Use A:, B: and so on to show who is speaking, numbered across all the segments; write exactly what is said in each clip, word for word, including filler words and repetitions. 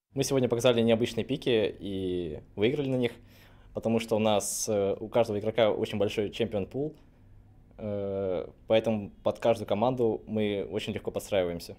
A: Мы сегодня показали необычные пики и выиграли на них, потому что у нас э, у каждого игрока очень большой чемпион пул, э, поэтому под каждую команду мы очень легко подстраиваемся.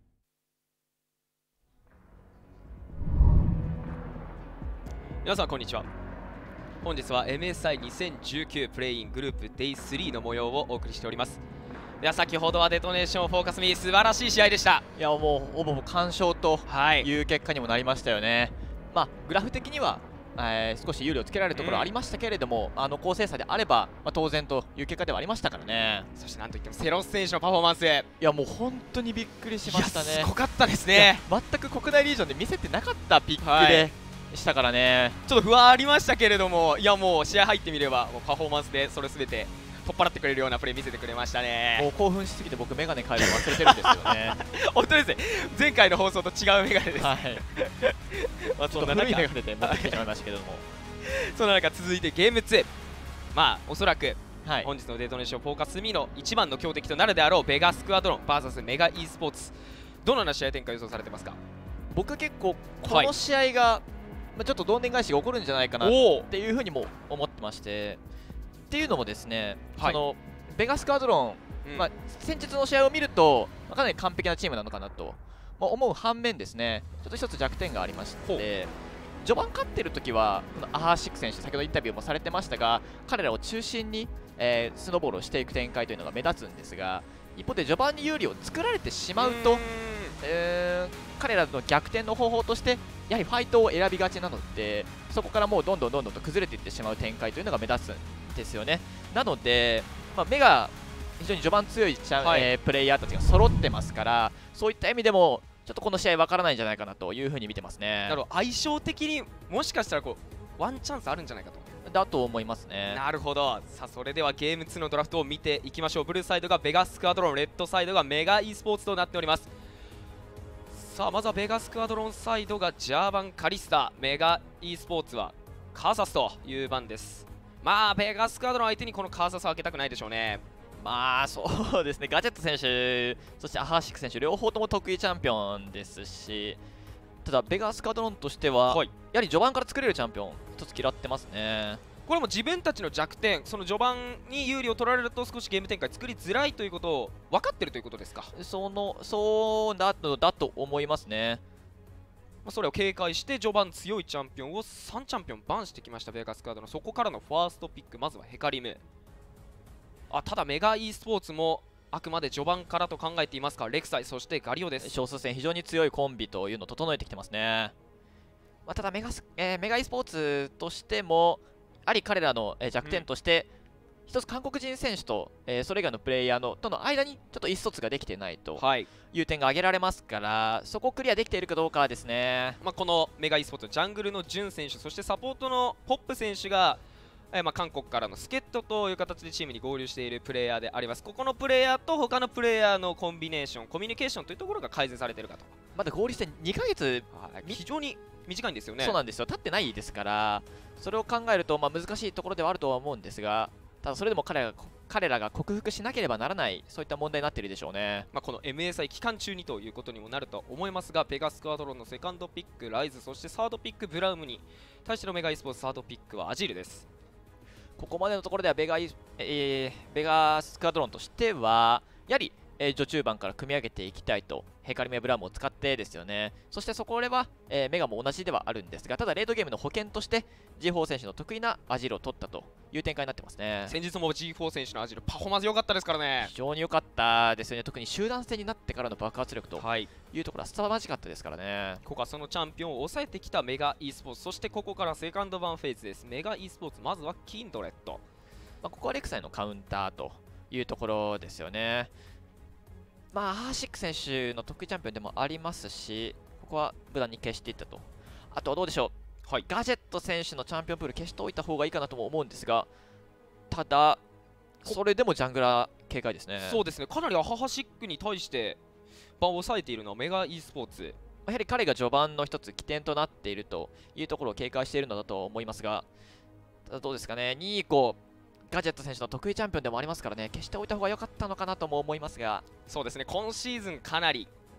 B: 皆さんこんにちは。本日は エムエスアイにせんじゅうきゅう プレイングループ デイスリー の模様をお送りしております。いや、先ほどはデトネーションフォーカスミー、素晴らしい試合でした。
C: いや、もうほぼ完勝と
B: はい
C: いう結果にもなりましたよね。まあ、グラフ的には、えー少し有利をつけられるところはありましたけれども、あの高精査であれば、まあ、当然という結果ではありましたからね。
B: そしてなんといってもセロス選手のパフォーマンス、い
C: いや、もう本当にびっくりしましたね。
B: やすごかったです
C: いや
B: ね。
C: 全く国内リージョンで見せてなかったピックで、
B: はい
C: したからね。
B: ちょっと不安ありましたけれども、いやもう試合入ってみればもうパフォーマンスでそれすべて取っ払ってくれるようなプレー見せてくれました
C: も
B: ね。
C: う興奮しすぎて僕メガネ変えるの忘れてるんですよね。
B: 本当ですね。前回の放送と違うメガネです。
C: はい。
B: まあ
C: ちょっと古いメガネで持ってきてしまいましたけども。
B: そんな中続いてゲームツー、まあおそらく
C: はい。
B: 本日のデトネーションフォーカスミーの一番の強敵となるであろうベガスクワドロン ブイエス メガ e スポーツ、どのような試合展開予想されてますか？
C: 僕結構この試合が、まあちょっとどんでん返しが起こるんじゃないかなっ
B: おお、
C: ていうふうにも思ってまして、っていうのもですね、
B: はい
C: そのベガスクワドロン、
B: うん
C: まあ、先日の試合を見ると、まあかなり完璧なチームなのかなと、まあ思う反面ですね、ちょっと一つ弱点がありまし
B: ほう
C: て、序盤勝ってる時はこのアハーシック選手、先ほどインタビューもされてましたが、彼らを中心に、えースノーボールをしていく展開というのが目立つんですが、一方で序盤に有利を作られてしまうと、
B: ーん
C: えー彼らの逆転の方法としてやはりファイトを選びがちなので、そこからもうどんどんどんどんと崩れていってしまう展開というのが目立つんですよね。なので、まあ、目が非常に序盤強いチャン、
B: はい
C: えープレイヤーたちが揃ってますから、そういった意味でもちょっとこの試合分からないんじゃないかなというふうに見てますね。
B: なるほど、相性的にもしかしたらこうワンチャンスあるんじゃないかと。
C: だと思いますね。
B: なるほど。さあそれではゲームツーのドラフトを見ていきましょう。ブルーサイドがベガスクワドロン、レッドサイドがメガ e スポーツとなっております。さあまずはベガスクワドロンサイドがジャーバンカリスタ、メガ e スポーツはカーサスという番です。まあベガスクワドロン相手にこのカーサスを開けたくないでしょうね。
C: まあそうですね、ガジェット選手、そしてアハーシック選手、両方とも得意チャンピオンですし、ただ、ベガスカドロンとしては、
B: はい
C: やはり序盤から作れるチャンピオン、一つ嫌ってますね。
B: これも自分たちの弱点、その序盤に有利を取られると少しゲーム展開作りづらいということを分かってるということですか？
C: そのそうだとだと思いますね。
B: まあそれを警戒して序盤強いチャンピオンをさんチャンピオンバンしてきましたベガスカードの。そこからのファーストピック、まずはヘカリム。あただメガ e スポーツもあくまで序盤からと考えていますから、レクサイそしてガリオです。
C: 少数戦、非常に強いコンビというのを整えてきてますね。まあ、ただメガス、えーメガ e スポーツとしても、やはり彼らのえー弱点として、一つ韓国人選手と、えーそれ以外のプレイヤーのとの間にちょっと意思疎通ができてないと
B: はい、
C: いう点が挙げられますから、そこをクリアできているかどうかですね。
B: まあ、このメガ e スポーツジャングルのジュン選手、そしてサポートのポップ選手が、えーまあ韓国からの助っ人という形でチームに合流しているプレイヤーであります。ここのプレイヤーと他のプレイヤーのコンビネーション、コミュニケーションというところが改善されているかと。
C: まだ合流してにかげつ、み
B: 非常に短いんですよね。
C: そうなんですよ、経ってないですから、それを考えると、まあ、難しいところではあるとは思うんですが、ただそれでも彼らが彼らが克服しなければならない、そういった問題になっているでしょうね。
B: まあこの エムエーエスアイ 期間中にということにもなると思いますが、ベガスクワドロンのセカンドピックライズ、そしてサードピックブラウムに対してのメガ e スポーツサードピックはアジールです。
C: ここまでのところではベガイ、えーベガスクワドロンとしては、やはり、えー序中盤から組み上げていきたいと、ヘカリメブラウムを使ってですよね。そしてそこでは、えーメガも同じではあるんですが、ただレードゲームの保険として、ジーフォー 選手の得意なアジールを取ったという展開になってますね。
B: 先日も ジーフォー 選手のアジールパフォーマンス良かったですからね。
C: 非常に良かったですよね。特に集団戦になってからの爆発力と
B: はい、
C: いうところは凄まじかったですからね。
B: ここはそのチャンピオンを抑えてきたメガ e スポーツ、そしてここからセカンドバンフェーズです。メガ e スポーツ、まずはキンドレット。
C: まあ、ここはレクサイのカウンターというところですよね。まあ、アーシック選手の得意チャンピオンでもありますし、ここは無難に消していったと。あとはどうでしょう、はい、ガジェット選手のチャンピオンプール消しておいた方がいいかなとも思うんですが、ただ、それでもジャングラー警戒ですね。
B: そうですね、かなりアハハシックに対して場を抑えているのはメガ e スポーツ。
C: やはり彼が序盤の一つ起点となっているというところを警戒しているのだと思いますが、ただどうですかね、ニーコ、ガジェット選手の得意チャンピオンでもありますからね、消しておいた方が良かったのかなとも思いますが、
B: そうですね、今シーズンかなり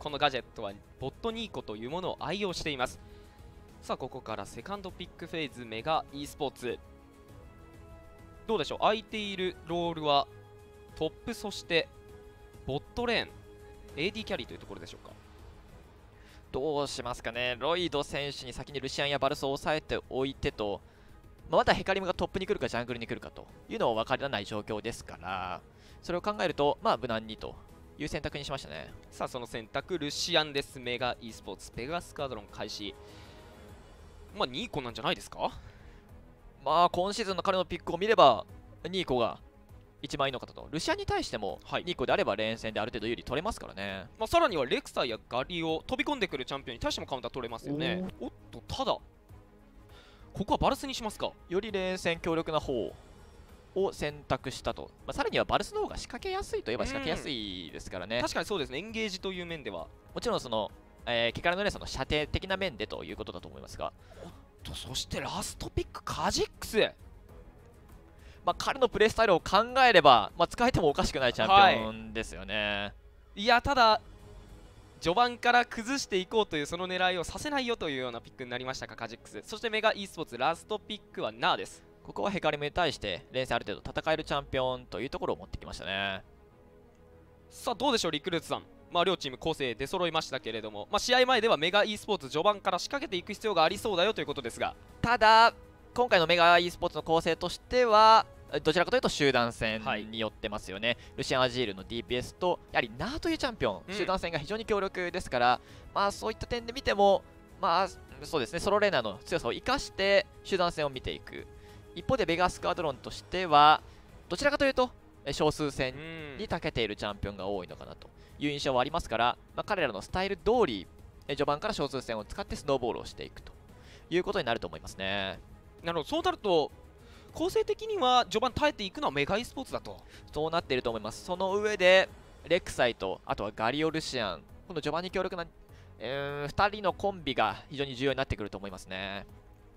B: このガジェットはボットニーコというものを愛用しています。さあここからセカンドピックフェーズメガ e スポーツ、どうでしょう、空いているロールはトップ、そしてボットレーン エーディー キャリーというところでしょうか。
C: どうしますかね。ロイド選手に先にルシアンやバルスを抑えておいてと、まあ、またヘカリムがトップに来るかジャングルに来るかというのは分からない状況ですから、それを考えるとまあ無難にという選択にしましたね。
B: さあその選択ルシアンです。メガ e スポーツペガスカードロン開始、まあニーコなんじゃないですか。
C: まあ今シーズンの彼のピックを見ればニーコが一番いいのかと。ルシアンに対しても、はい、ニーコであれば連戦である程度有利取れますからね。
B: まあさらにはレクサイやガリオ、飛び込んでくるチャンピオンに対してもカウンター取れますよね。おっと、ただここはバルスにしますか。
C: より連戦強力な方を選択したと、まあ、さらにはバルスの方が仕掛けやすいといえば仕掛けやすいですからね。
B: 確かにそうですね、エンゲージという面では
C: もちろんその、えー、ケカラのレースの射程的な面でということだと思いますが、
B: おっと、そしてラストピックカジックス、
C: まあ、彼のプレースタイルを考えれば、まあ、使えてもおかしくないチャンピオンですよね。
B: はい、いやただ序盤から崩していこうというその狙いをさせないよというようなピックになりましたか、カジックス。そしてメガ e スポーツラストピックはナーです。
C: ここはヘカリムに対して連戦ある程度戦えるチャンピオンというところを持ってきましたね。
B: さあどうでしょうリクルートさん、まあ、両チーム構成出揃いましたけれども、まあ、試合前ではメガ e スポーツ序盤から仕掛けていく必要がありそうだよということですが、
C: ただ今回のメガ e スポーツの構成としてはどちらかというと集団戦によってますよね。はい、ルシアン・アジールの ディーピーエス とやはりナーというチャンピオン、うん、集団戦が非常に強力ですから、まあ、そういった点で見ても、まあそうですね、ソロレーナーの強さを生かして集団戦を見ていく。一方でベガスクワドロンとしてはどちらかというと少数戦に長けているチャンピオンが多いのかなという印象はありますから、まあ、彼らのスタイル通り序盤から少数戦を使ってスノーボールをしていくということになると思いますね。
B: なるほど、そうなると構成的には序盤耐えていくのはメガ e スポーツだと。
C: そうなっていると思います。その上でレクサイとあとはガリオ・ルシアン、この序盤に強力な、えー、ふたりのコンビが非常に重要になってくると思いますね。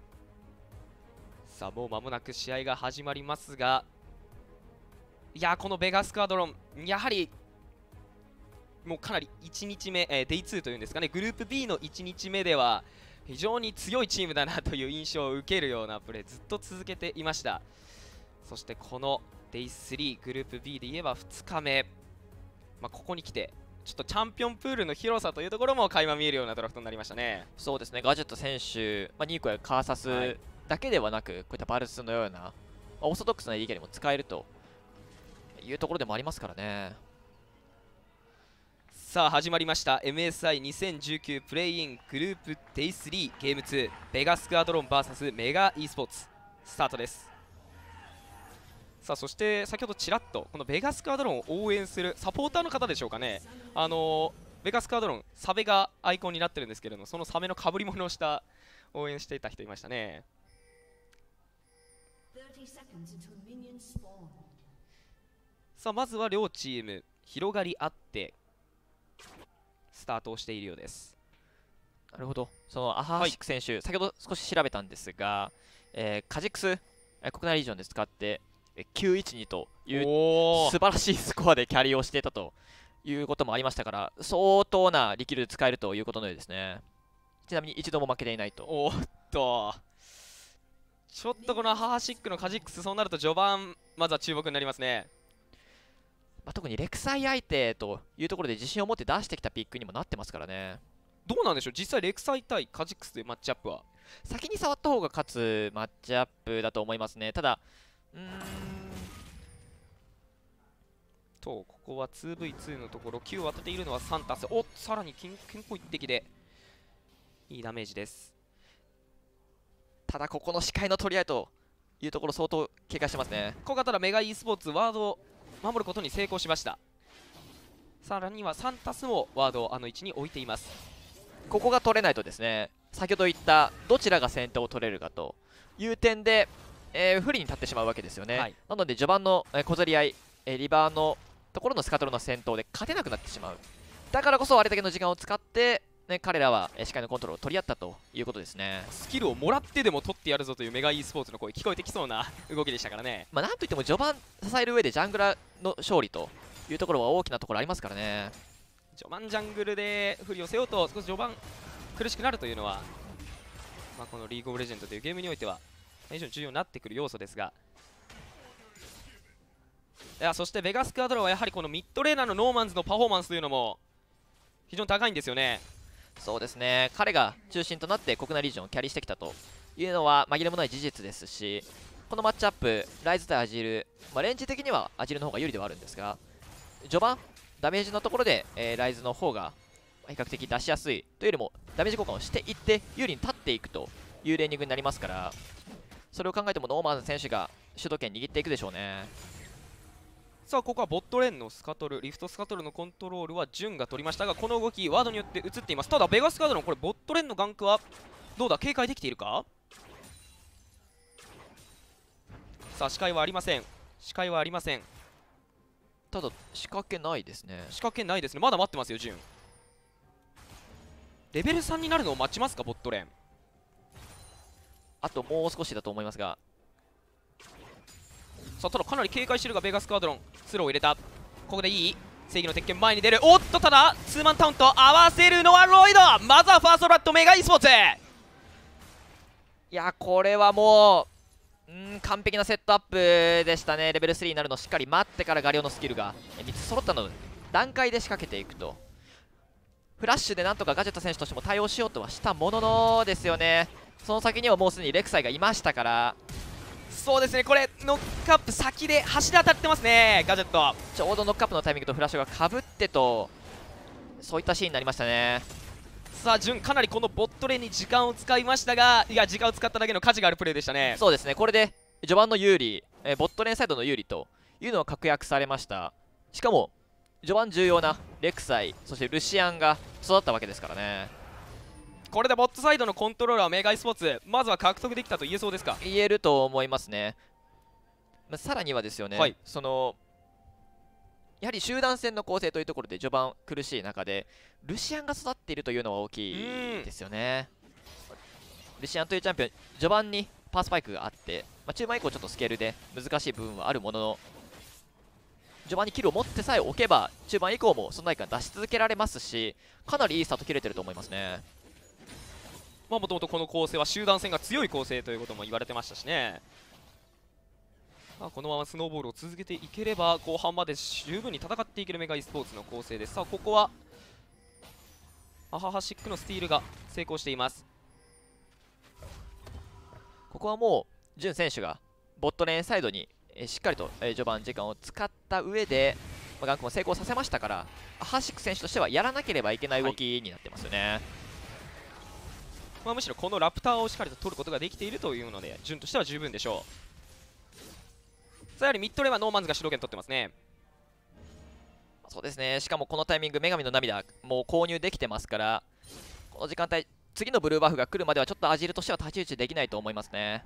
B: さあもう間もなく試合が始まりますが、いやこのベガスクワドロンやはりもうかなりいちにちめ、えー、デイツーというんですかね、グループ ビー のいちにちめでは非常に強いチームだなという印象を受けるようなプレーずっと続けていました。そしてこの デイスリー グループ ビー で言えばふつかめ、まあ、ここに来てちょっとチャンピオンプールの広さというところも垣間見えるようなドラフトになりましたね。
C: そうですね、ガジェット選手、まあ、ニーコやカーサスだけではなく、はい、こういったバルスのような、まあ、オーソドックスな エーディー キャリーも使えるというところでもありますからね。
B: さあ始まりました エムエスアイにせんじゅうきゅう プレイイングループ デイスリー ゲームツーベガスクワドロン ブイエス メガ e スポーツスタートです。さあそして先ほどちらっとこのベガスクワドロンを応援するサポーターの方でしょうかね、あのー、ベガスクワドロンサメがアイコンになってるんですけれども、そのサメのかぶり物をした応援していた人いましたね。さあまずは両チーム広がりあってスタートをしているようです。
C: なるほど、そのアハーシック選手、はい、先ほど少し調べたんですが、えー、カジックス、えー、国内リージョンで使って、えー、きゅういちにという素晴らしいスコアでキャリーをしていたということもありましたから、相当な力量で使えるということのようですね。ちなみに一度も負けていないと。
B: おっとちょっとこのアハーシックのカジックス、そうなると序盤まずは注目になりますね。
C: まあ、特にレクサイ相手というところで自信を持って出してきたピックにもなってますからね。
B: どうなんでしょう、実際レクサイ対カジックスというマッチアップは
C: 先に触った方が勝つマッチアップだと思いますね。ただうーん
B: とここは ツーブイツー のところきゅうを当てているのはサンタス、おっさらに健康一滴でいいダメージです。
C: ただここの視界の取り合いというところ相当警戒してますね。
B: ここがただメガ e スポーツワードを守ることに成功しました。さらにはサンタスもワードをあの位置に置いています。
C: ここが取れないとですね、先ほど言ったどちらが先手を取れるかという点で、えー、不利に立ってしまうわけですよね。はい、なので序盤の、えー、小競り合い、えー、リバーのところのスカトロの戦闘で勝てなくなってしまう。だからこそあれだけの時間を使って、ね、彼らは、えー、視界のコントロールを取り合ったということですね。
B: スキルをもらってでも取ってやるぞというメガ e スポーツの声聞こえてきそうな動きでしたからね。
C: まあ、なんといっても序盤支える上でジャングラーの勝利というところは大きなところありますからね。
B: 序盤ジャングルで不利を背負うと少し序盤苦しくなるというのは、まあ、このリーグオブレジェンドというゲームにおいては非常に重要になってくる要素ですが、いやそしてベガスクアドロンはやはりこのミッドレーナーのノーマンズのパフォーマンスというのも非常に高いんですよね。
C: そうですね、彼が中心となって国内リージョンをキャリーしてきたというのは紛れもない事実ですし、このマッチアップライズ対アジール、まあ、レンジ的にはアジールの方が有利ではあるんですが、序盤ダメージのところで、えー、ライズの方が比較的出しやすいというよりもダメージ交換をしていって有利に立っていくというレーニングになりますから、それを考えてもノーマン選手が主導権握っていくでしょうね。
B: さあここはボットレーンのスカトル、リフトスカトルのコントロールはジュンが取りましたが、この動きワードによって映っています。ただベガスカードのこれボットレーンのガンクはどうだ、警戒できているか。さあ視界はありません、視界はありません。
C: ただ仕掛けないですね。
B: 仕掛けないですね。まだ待ってますよジュン。レベルさんになるのを待ちますかボットレーン。
C: あともう少しだと思いますが、
B: さあただかなり警戒してるがベガスカードロンスローを入れた。ここでいい正義の鉄拳前に出る。おっとただツーマンタウンと合わせるのはロイド。まずはファーストラットメガ e スポーツ。
C: いやこれはもううん完璧なセットアップでしたね。レベルスリーになるのをしっかり待ってからガリオのスキルがみっつ揃ったの段階で仕掛けていくと、フラッシュでなんとかガジェット選手としても対応しようとはしたもののですよね。その先にはもうすでにレクサイがいましたから、
B: そうですね、これノックアップ先で端で当たってますねガジェット。
C: ちょうどノックアップのタイミングとフラッシュがかぶってと、そういったシーンになりましたね。
B: さあジュンかなりこのボットレーンに時間を使いましたが、いや時間を使っただけの価値があるプレーでしたね。
C: そうですね、これで序盤の有利、えーボットレーンサイドの有利というのを確約されました。しかも序盤重要なレクサイ、そしてルシアンが育ったわけですからね。
B: これでボットサイドのコントローラーメガ e スポーツまずは獲得できたと言えそうですか。
C: 言えると思いますね。まあ、さらにはですよね、
B: はい、
C: そのやはり集団戦の構成というところで序盤苦しい中でルシアンが育っているというのは大きいですよね。ルシアンというチャンピオン序盤にパースパイクがあって、まあ、中盤以降ちょっとスケールで難しい部分はあるものの、序盤にキルを持ってさえおけば中盤以降も存在感出し続けられますし、かなりいいスタート切れてると思いますね。
B: まあもともとこの構成は集団戦が強い構成ということも言われてましたしね。まあこのままスノーボールを続けていければ後半まで十分に戦っていけるメガ e スポーツの構成です。さあここはアハハシックのスティールが成功しています。
C: ここはもうジュン選手がボットレーンサイドに、えーしっかりと、えー序盤時間を使った上で、まあ、ガンクも成功させましたから、アハシック選手としてはやらなければいけない動きになってますよね。
B: まあむしろこのラプターをしっかりと取ることができているというので順としては十分でしょう。さあやはりミッドレーンはノーマンズが主導権取ってますね。
C: そうですね、しかもこのタイミング女神の涙もう購入できてますから、この時間帯次のブルーバフが来るまではちょっとアジールとしては太刀打ちできないと思いますね。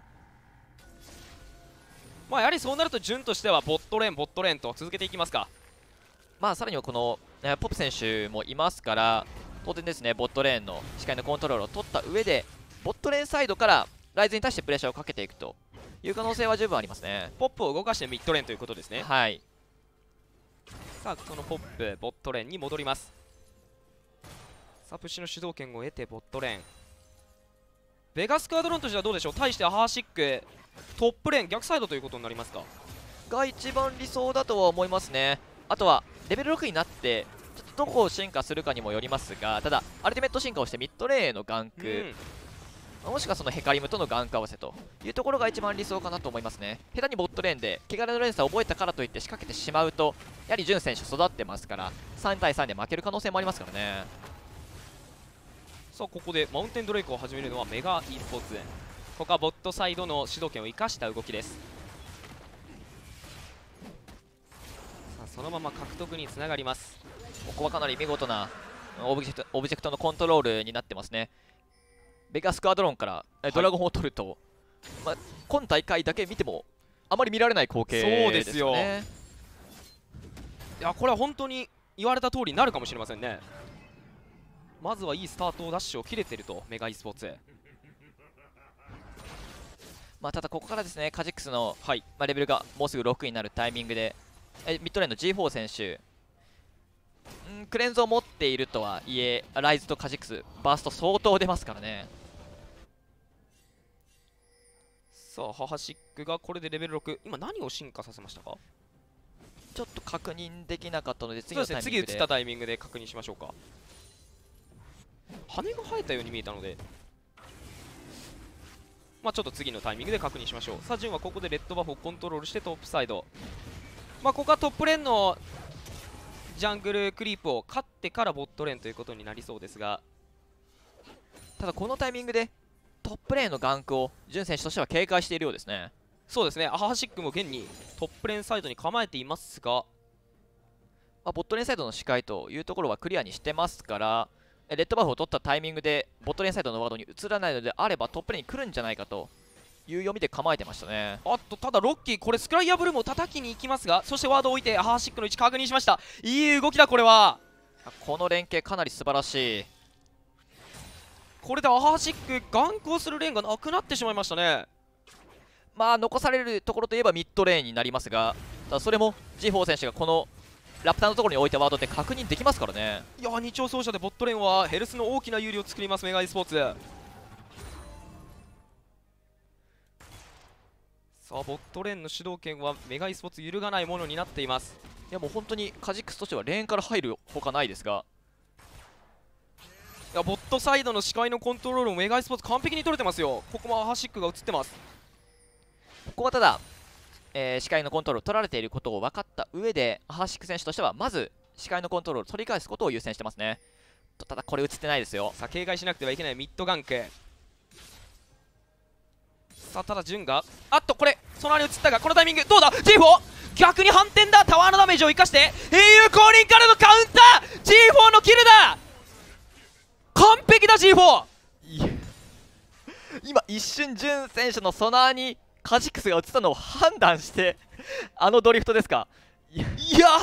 B: まあやはりそうなると順としてはボットレーンボットレーンと続けていきますか。
C: まあさらにはこの、えーポップ選手もいますから、当然ですねボットレーンの視界のコントロールを取った上でボットレーンサイドからライズに対してプレッシャーをかけていくという可能性は十分ありますね。
B: ポップを動かしてミッドレーンということですね。
C: はい、
B: さあそのポップボットレーンに戻ります。さあプッシュの主導権を得てボットレーンベガスクアドロンとしてはどうでしょう。対してアハーシックトップレーン逆サイドということになりますか。
C: が一番理想だとは思いますね。あとはレベルろくになってちょっとどこを進化するかにもよりますが、ただアルティメット進化をしてミッドレーンへのガンク、もしくはそのヘカリムとのガンク合わせというところが一番理想かなと思いますね。下手にボットレーンで汚れの連鎖を覚えたからといって仕掛けてしまうと、やはりジュン選手育ってますからさん対さんで負ける可能性もありますからね。
B: さあここでマウンテンドレイクを始めるのはメガ e スポーツ。ここはボットサイドの主導権を生かした動きです。さあそのまま獲得につながります。
C: ここはかなり見事なオブジェクト、オブジェクトのコントロールになってますね。ベガスクアドロンからえドラゴンを取ると、まあ、今大会だけ見てもあまり見られない光景ですよね。
B: いやこれは本当に言われた通りになるかもしれませんね。まずはいいスタートダッシュを切れてるとメガ e スポーツ。
C: まあただここからですねカジックスの、
B: はい
C: まあ、レベルがもうすぐろくになるタイミングでえミッドレーンの ジーフォー 選手、うんクレンズを持っているとはいえライズとカジクスバースト相当出ますからね。
B: さあハハシックがこれでレベルろく、今何を進化させましたか？
C: ちょっと確認できなかったので次
B: そうですね、
C: のタイミングで
B: 次移ったタイミングで確認しましょうか。羽が生えたように見えたので、まあちょっと次のタイミングで確認しましょう。さあ順はここでレッドバフをコントロールしてトップサイド、まあここはトップレーンのジャングルクリープを勝ってからボットレーンということになりそうですが、
C: ただこのタイミングでトップレーンのガンクをジュン選手としては警戒しているようですね。
B: そうですね、アハシックも現にトップレーンサイドに構えていますが、
C: まあ、ボットレーンサイドの視界というところはクリアにしてますから、レッドバフを取ったタイミングでボットレーンサイドのワードに移らないのであればトップレーンに来るんじゃないかという読みで構えてましたね。
B: あとただロッキーこれスクライアブルーも叩きに行きますが、そしてワードを置いてアハシックの位置確認しました。いい動きだこれは。
C: この連携かなり素晴らしい。
B: これでアハシック眼光するレーンがなくなってしまいましたね。
C: まあ残されるところといえばミッドレーンになりますが、ただそれも ジーフォー 選手がこのラプターのところに置いたワードで確認できますからね。
B: いや二丁走者でボットレーンはヘルスの大きな有利を作りますメガ e スポーツ。さあボットレーンの主導権はメガ e スポーツ揺るがないものになっています。
C: いやもう本当にカジックスとしてはレーンから入るほかないですが、
B: いやボットサイドの視界のコントロールもメガ e スポーツ完璧に取れてますよ。ここもアハシックが映ってます。
C: ここはただ、えー、視界のコントロールを取られていることを分かった上でアハシック選手としてはまず視界のコントロールを取り返すことを優先してますね。ただこれ映ってないですよ。
B: さあ警戒しなくてはいけないミッドガンク。さあただ順があっとこれそのあれ映ったがこのタイミングどうだ ジーフォー 逆に反転だ。タワーのダメージを生かして英雄降臨からのカウンター ジーフォー のキルだ。完璧だ ジーフォー。
C: 今一瞬ジュン選手のソナーにカジクスが映ったのを判断してあのドリフトですか。
B: いやいや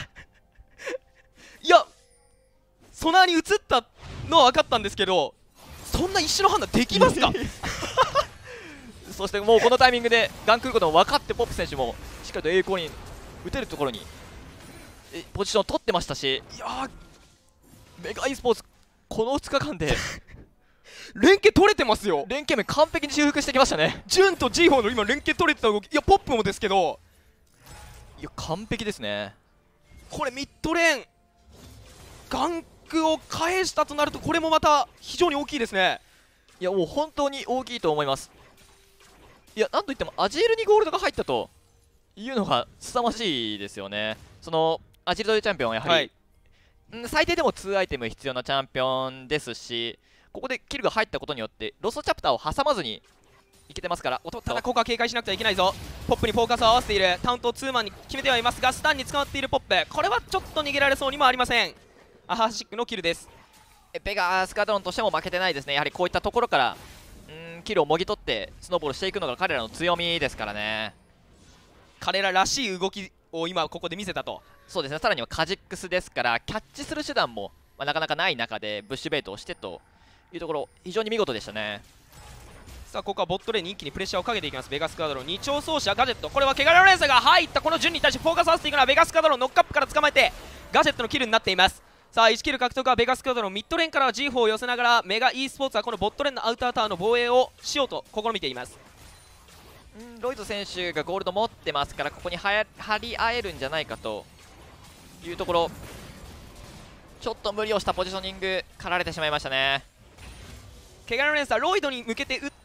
B: いやソナーに映ったのは分かったんですけど、そんな一瞬の判断できますか
C: そしてもうこのタイミングでガン来ることも分かってポップ選手もしっかりと栄光に打てるところにえポジションを取ってましたし、
B: いや
C: メガ e スポーツこのふつかかんで
B: 連携取れてますよ。
C: 連携面完璧に修復してきましたね。
B: ジュンと ジーフォー の今連携取れてた動き、いやポップもですけど、
C: いや完璧ですね。
B: これミッドレーンガンクを返したとなるとこれもまた非常に大きいですね。
C: いやもう本当に大きいと思います。いやなんといってもアジールにゴールドが入ったというのが凄まじいですよね。そのアジールというチャンピオンはやはり、はいん最低でもにアイテム必要なチャンピオンですし、ここでキルが入ったことによってロストチャプターを挟まずにいけてますから、おっと
B: ただここは警戒しなくてはいけないぞ。ポップにフォーカスを合わせている。タウントをツーマンに決めてはいますがスタンに捕まっているポップ、これはちょっと逃げられそうにもありません。アハシックのキルです。
C: えベガスカドロンとしても負けてないですね。やはりこういったところからんキルをもぎ取ってスノーボールしていくのが彼らの強みですからね。
B: 彼ららしい動きを今ここで見せたと。
C: そうですね。さらにはカジックスですからキャッチする手段も、まあ、なかなかない中でブッシュベイトをしてというところ非常に見事でしたね。
B: さあここはボットレーンに一気にプレッシャーをかけていきます。ベガスカドロン二丁走者ガジェット、これはケガラレーサーが入ったこの順に対してフォーカス合わせていくのはベガスカドロンノックアップから捕まえてガジェットのキルになっています。さあいちキル獲得はベガスカドロン、ミッドレーンからは ジーフォー を寄せながらメガ e スポーツはこのボットレーンのアウタータワーの防衛をしようと試みています。
C: んロイド選手がゴールド持ってますからここに張り合えるんじゃないかというところ、ちょっと無理をしたポジショニング狩られてしまいましたね。
B: ケガの連鎖ロイドに向けて打った、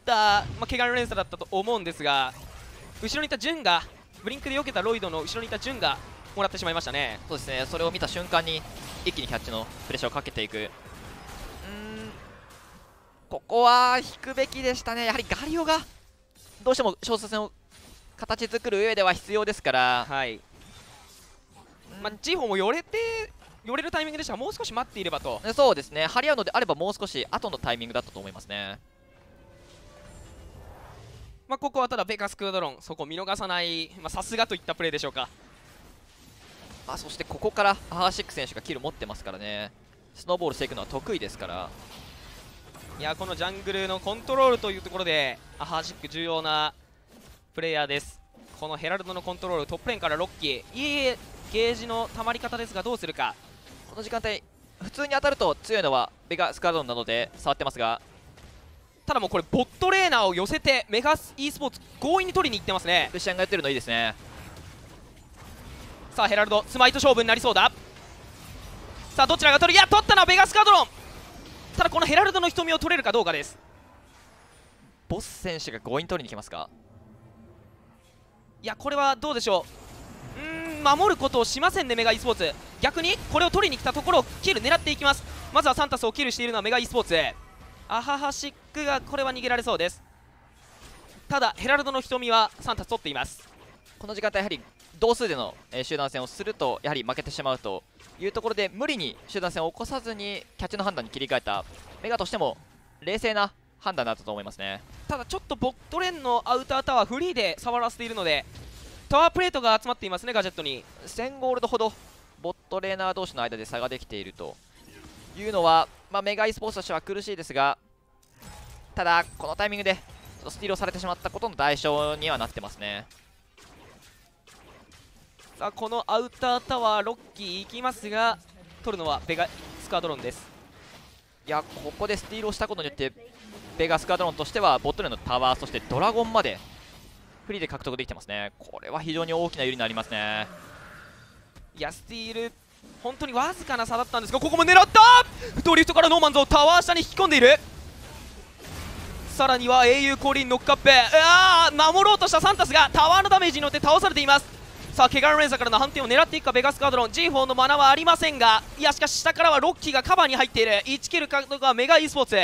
B: まあ、ケガの連鎖だったと思うんですが、後ろにいたジュンがブリンクで避けたロイドの後ろにいたジュンがもらってしまいましたね。
C: そうですね。それを見た瞬間に一気にキャッチのプレッシャーをかけていく。うーんここは引くべきでしたね。やはりガリオがどうしても少数戦を形作る上では必要ですから、
B: はい、まあ、ジーフォーも寄れて寄れるタイミングでしたがもう少し待っていればと。
C: そうですね。張り合うのであればもう少し後のタイミングだったと思いますね。
B: まあここはただベガスクードロンそこ見逃さないさすがといったプレーでしょうか。
C: まあそしてここからアハーシック選手がキル持ってますからね。スノーボールしていくのは得意ですから。
B: いやこのジャングルのコントロールというところでアハーシック重要なプレイヤーです。このヘラルドのコントロールトップレーンからロッキー、いいゲージの溜まり方ですがどうするか。
C: この時間帯普通に当たると強いのはベガスクワドロンなので触ってますが、
B: ただもうこれボットレーナーを寄せてメガ e スポーツ強引に取りに行ってますね。
C: ルシアンがやってるのいいですね。
B: さあヘラルドスマイト勝負になりそうだ。さあどちらが取る。いや取ったのはベガスクワドロン。ただこのヘラルドの瞳を取れるかどうかです。
C: ボス選手が強引に取りに来ますか。
B: いやこれはどうでしょう。うーん守ることをしませんねメガ e スポーツ。逆にこれを取りに来たところをキル狙っていきます。まずはサンタスをキルしているのはメガ e スポーツ。アハハシックがこれは逃げられそうです。ただヘラルドの瞳はサンタス取っています。
C: この時間帯やはり同数での、えー、集団戦をするとやはり負けてしまうというところで、無理に集団戦を起こさずにキャッチの判断に切り替えたメガとしても冷静な判断だったと思いますね。
B: ただちょっとボットレーンのアウタータワーフリーで触らせているのでタワープレートが集まっていますねガジェットに。
C: せんゴールドほどボットレーナー同士の間で差ができているというのは、まあ、メガ e スポーツとしては苦しいですが、ただこのタイミングでスティールをされてしまったことの代償にはなってますね。
B: さあこのアウタータワーロッキー行きますが取るのはベガスクワドロンです。
C: いやここでスティールをしたことによってベガスクワドロンとしてはボットレーンのタワーそしてドラゴンまでフリーで獲得できてますね。これは非常に大きな有利になりますね。
B: いやスティール本当にわずかな差だったんですがここも狙ったドリフトからノーマンズをタワー下に引き込んでいる。さらには英雄降臨ノックアップ。あー守ろうとしたサンタスがタワーのダメージによって倒されています。さあケガンレンザからの反転を狙っていくかベガスクワドロン。 ジーフォー のマナはありませんが、いやしかし下からはロッキーがカバーに入っている。いちキル獲得はメガ e スポーツ。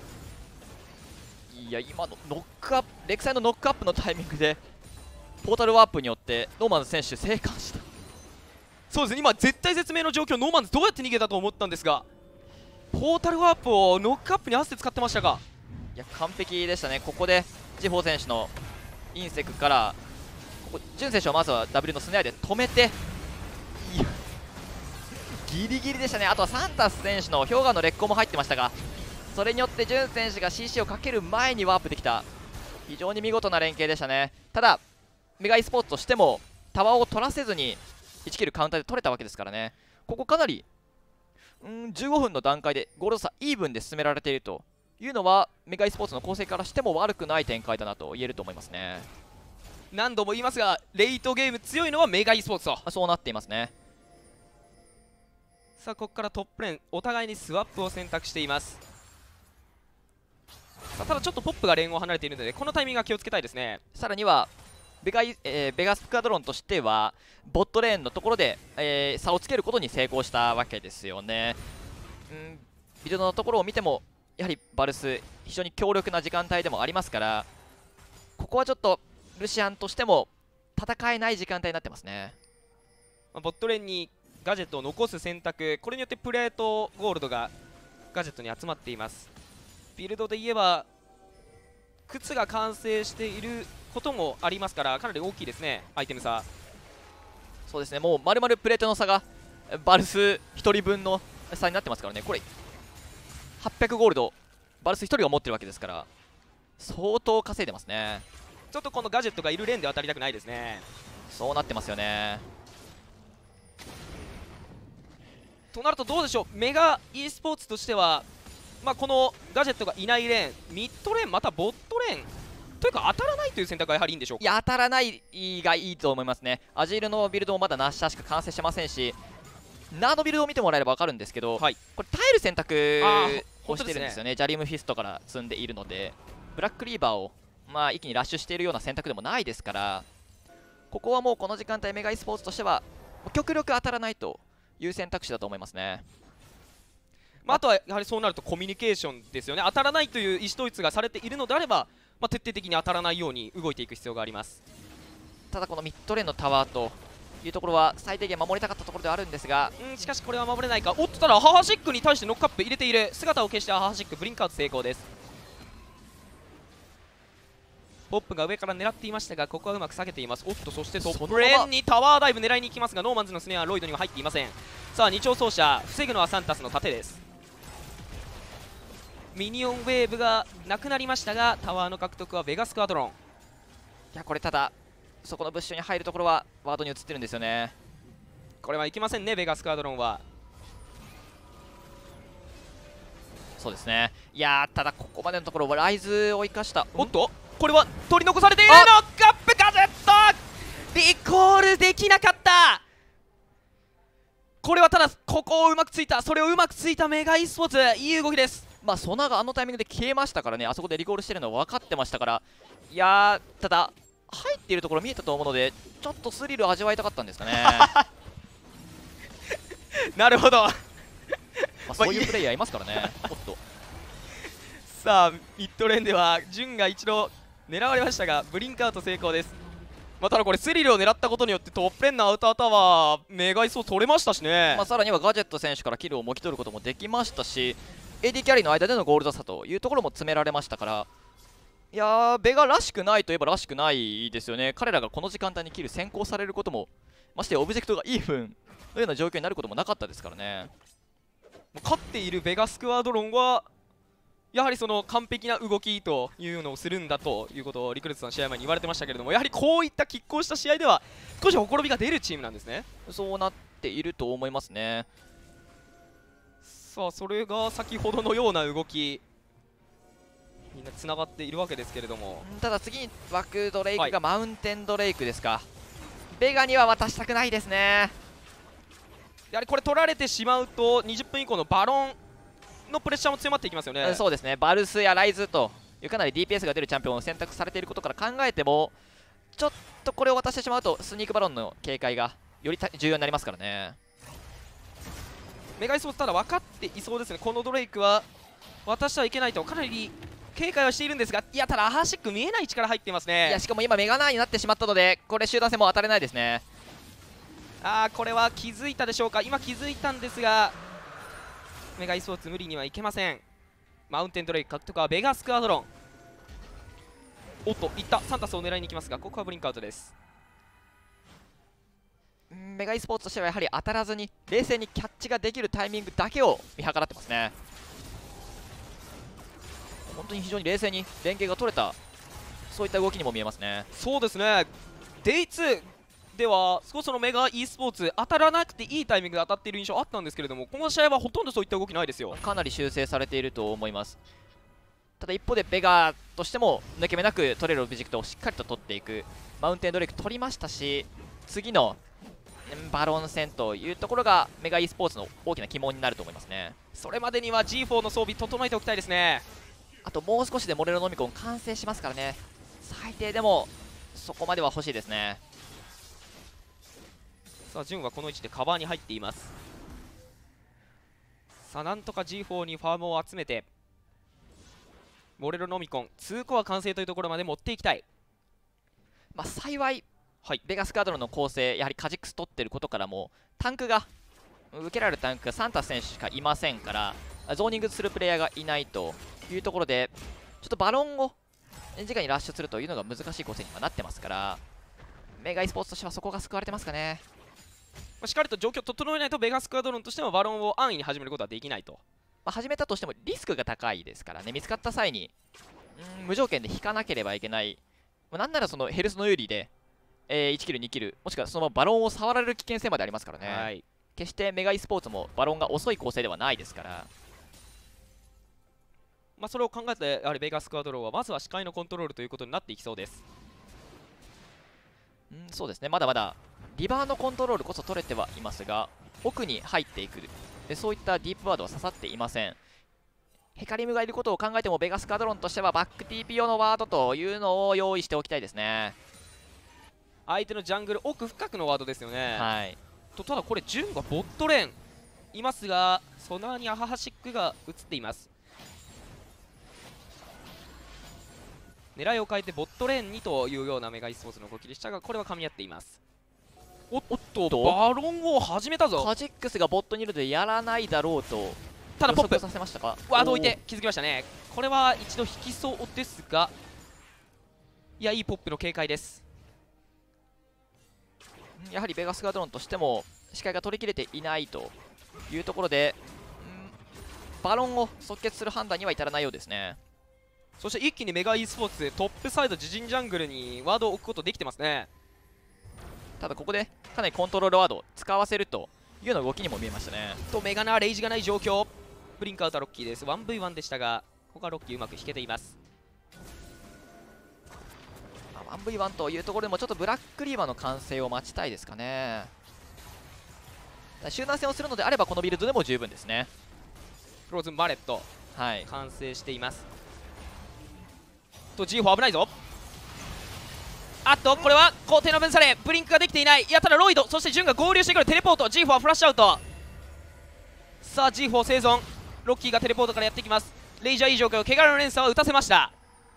C: いや今のノックアップレクサイのノックアップのタイミングでポータルワープによってノーマンズ選手生還した。
B: そうですね今絶対絶命の状況。ノーマンズどうやって逃げたと思ったんですがポータルワープをノックアップに合わせて使ってましたが、
C: いや完璧でしたね。ここでジーフォー選手のインセクからここジュン選手をまずは W のスネアで止めて、いやギリギリでしたね。あとはサンタス選手の氷河の劣行も入ってましたが、それによってジュン選手が シーシー をかける前にワープできた非常に見事な連携でしたね。ただメガ e スポーツとしてもタワーを取らせずにいちキルカウンターで取れたわけですからね。ここかなりうんじゅうごふんの段階でゴールド差イーブンで進められているというのはメガ e スポーツの構成からしても悪くない展開だなと言えると思いますね。
B: 何度も言いますがレイトゲーム強いのはメガ e スポーツと。
C: そうなっていますね。
B: さあここからトップレーンお互いにスワップを選択しています。さあただちょっとポップがレーンを離れているのでこのタイミングは気をつけたいですね。
C: さらにはベガイ、えー、ベガスクワドロンとしてはボットレーンのところで、えー、差をつけることに成功したわけですよね。うんビルドのところを見てもやはりバルス非常に強力な時間帯でもありますから、ここはちょっとルシアンとしても戦えない時間帯になってますね。
B: まあボットレーンにガジェットを残す選択、これによってプレートゴールドがガジェットに集まっています。ビルドで言えば靴が完成していることもありますからかなり大きいですねアイテム差。
C: そうですねもう丸々プレートの差がバルスひとりぶんの差になってますからね。これはっぴゃくゴールドバルスひとりが持ってるわけですから相当稼いでますね。
B: ちょっとこのガジェットがいるレーンで当たりたくないですね。
C: そうなってますよね。
B: となるとどうでしょうメガ e スポーツとしては、まあ、このガジェットがいないレーンミッドレーンまたボットレーンというか当たらないという選択がやはりいいんでしょうか。
C: いや当たらないがいいと思いますね。アジールのビルドもまだナッシャーしか完成してませんしナーのビルドを見てもらえれば分かるんですけど、はい、これ耐える選択をしてるんですよね。ジャリウムフィストから積んでいるのでブラックリーバーを、まあ、一気にラッシュしているような選択でもないですから、ここはもうこの時間帯メガ e スポーツとしては極力当たらないという選択肢だと思いますね。
B: まあ、あとはやはりそうなるとコミュニケーションですよね。当たらないという意思統一がされているのであれば、まあ、徹底的に当たらないように動いていく必要があります。
C: ただこのミッドレーンのタワーというところは最低限守りたかったところではあるんですが、
B: うんしかしこれは守れないか。おっとただハハシックに対してノックアップ入れている。姿を消してハハシックブリンクアウト成功です。ポップが上から狙っていましたがここはうまく下げています。おっとそしてトップレーンにタワーダイブ狙いに行きますがノーマンズのスネアはロイドには入っていません。さあ二丁奏者防ぐのはサンタスの盾です。ミニオンウェーブがなくなりましたがタワーの獲得はベガスクワドロン。
C: いやこれただそこのブッシュに入るところはワードに移ってるんですよね。
B: これはいけませんねベガスクワドロンは。
C: そうですね。いやー、ただここまでのところライズを生かした、
B: おっとこれは取り残されている。ノックアップガジェットリコールできなかった。これはただここをうまくついた、それをうまくついたメガ e スポーツ、いい動きです。
C: まあソナがあのタイミングで消えましたからね、あそこでリコールしてるのは分かってましたから、いやー、ただ入っているところ見えたと思うので、ちょっとスリルを味わいたかったんですかね。
B: なるほど。
C: まあそういうプレイヤーいますからね。おっと
B: さあミッドレーンでは順が一度狙われましたがブリンクアウト成功です。まあ、ただこれスリルを狙ったことによってトップレーンのアウタータワーメガイスを取れましたしね。
C: まあさらにはガジェット選手からキルをもぎ取ることもできましたし、 エーディー キャリーの間でのゴールド差というところも詰められましたから、いやー、ベガらしくないといえばらしくないですよね。彼らがこの時間帯にキル先行されることも、ましてやオブジェクトがイーブンのような状況になることもなかったですからね。
B: 勝っているベガスクワドロンはやはりその完璧な動きというのをするんだということをリクルートさん試合前に言われてましたけれども、やはりこういった拮抗した試合では少しほころびが出るチームなんですね。
C: そうなっていると思いますね。
B: さあそれが先ほどのような動きみんなつながっているわけですけれども、
C: ただ次に湧くドレイクがマウンテンドレイクですか、はい、ベガには渡したくないですね。
B: やはりこれ取られてしまうとにじゅっぷん以降のバロンのプレッシャーも強まっていきますよね。
C: そうですね、バルスやライズというかなり ディーピーエス が出るチャンピオンを選択されていることから考えても、ちょっとこれを渡してしまうとスニークバロンの警戒がより重要になりますからね。
B: メガイスポーツただ分かっていそうですね。このドレイクは渡してはいけないとかなり警戒はしているんですが、いやただアハシック見えない力入っていますね。
C: いやしかも今メガナーになってしまったので、これ集団戦も当たれないですね。
B: あーこれは気づいたでしょうか。今気づいたんですがメガイスポーツ無理にはいけません。マウンテンドレイク獲得はベガスクワドロン。おっといったサンタスを狙いに行きますがここはブリンクアウトです。
C: メガ e スポーツとしてはやはり当たらずに冷静にキャッチができるタイミングだけを見計らってますね。本当に非常に冷静に連携が取れた、そういった動きにも見えますね。
B: そうですね、デイツーでは少しそのメガ e スポーツ当たらなくていいタイミングで当たっている印象あったんですけれども、この試合はほとんどそういった動きないですよ。
C: かなり修正されていると思います。ただ一方でベガとしても抜け目なく取れるオブジェクトをしっかりと取っていく、マウンテンドレイク取りましたし、次のバロン戦というところがメガ e スポーツの大きな肝になると思いますね。
B: それまでには ジーフォー の装備整えておきたいですね。
C: あともう少しでモレロノミコン完成しますからね、最低でもそこまでは欲しいですね。
B: さあジュンはこの位置でカバーに入っています。さあなんとか ジーフォー にファームを集めてモレロノミコンにコア完成というところまで持っていきたい。
C: まあ幸い、
B: はい、
C: ベガスカードロンの構成やはりカジックス取ってることからもタンクが受けられるタンクがサンタ選手しかいませんから、ゾーニングするプレイヤーがいないというところでちょっとバロンを直にラッシュするというのが難しい構成にはなってますから、メガ e スポーツとしてはそこが救われてますかね。
B: しっかりと状況を整えないとベガスクワドロンとしてもバロンを安易に始めることはできないと。
C: まあ始めたとしてもリスクが高いですからね、見つかった際にうん無条件で引かなければいけない、まあ、なんならそのヘルスの有利で、えー、いちキルにキルもしくはそのままバロンを触られる危険性までありますからね、はい、決してメガ e スポーツもバロンが遅い構成ではないですから、
B: まあそれを考えてやはりベガスクワドロンはまずは視界のコントロールということになっていきそうです。
C: うんそうですね、まだまだリバーのコントロールこそ取れてはいますが奥に入っていくで、そういったディープワードは刺さっていません。ヘカリムがいることを考えてもベガスカドロンとしてはバック ティーピー 用のワードというのを用意しておきたいですね。
B: 相手のジャングル奥深くのワードですよね。
C: はい、
B: とただこれジュンがボットレーンいますがそのにアハハシックが映っています。狙いを変えてボットレーンにというようなメガ e スポーツの動きでしたが、これは噛み合っています。おっとバロンを始めたぞ。
C: カジックスがボットにいるのでやらないだろうと、
B: ただポップ
C: させましたか、
B: ワード置いて気づきましたね。これは一度引きそうですが、いやいいポップの警戒です。
C: やはりベガスガドロンとしても視界が取り切れていないというところで、んバロンを即決する判断には至らないようですね。
B: そして一気にメガ e スポーツトップサイド自陣ジャングルにワードを置くことできてますね。
C: ただここでかなりコントロールワードを使わせるというような動きにも見えましたね。
B: とメガナレイジがない状況。 ブリンクアウトはロッキーです。 ワンブイワン でしたがここはロッキーうまく引けています。
C: まあ ワンブイワン というところでもちょっとブラックリーバーの完成を待ちたいですかね。集団戦をするのであればこのビルドでも十分ですね。
B: フローズンバレット、
C: はい、
B: 完成しています。と ジーフォー 危ないぞ。あっとこれは高低の分されブリンクができていない。いやただロイドそしてジュンが合流してくる。テレポート ジーフォー はフラッシュアウト。さあ ジーフォー 生存。ロッキーがテレポートからやってきます。レイジャーいい状況。怪我の連鎖を打たせました。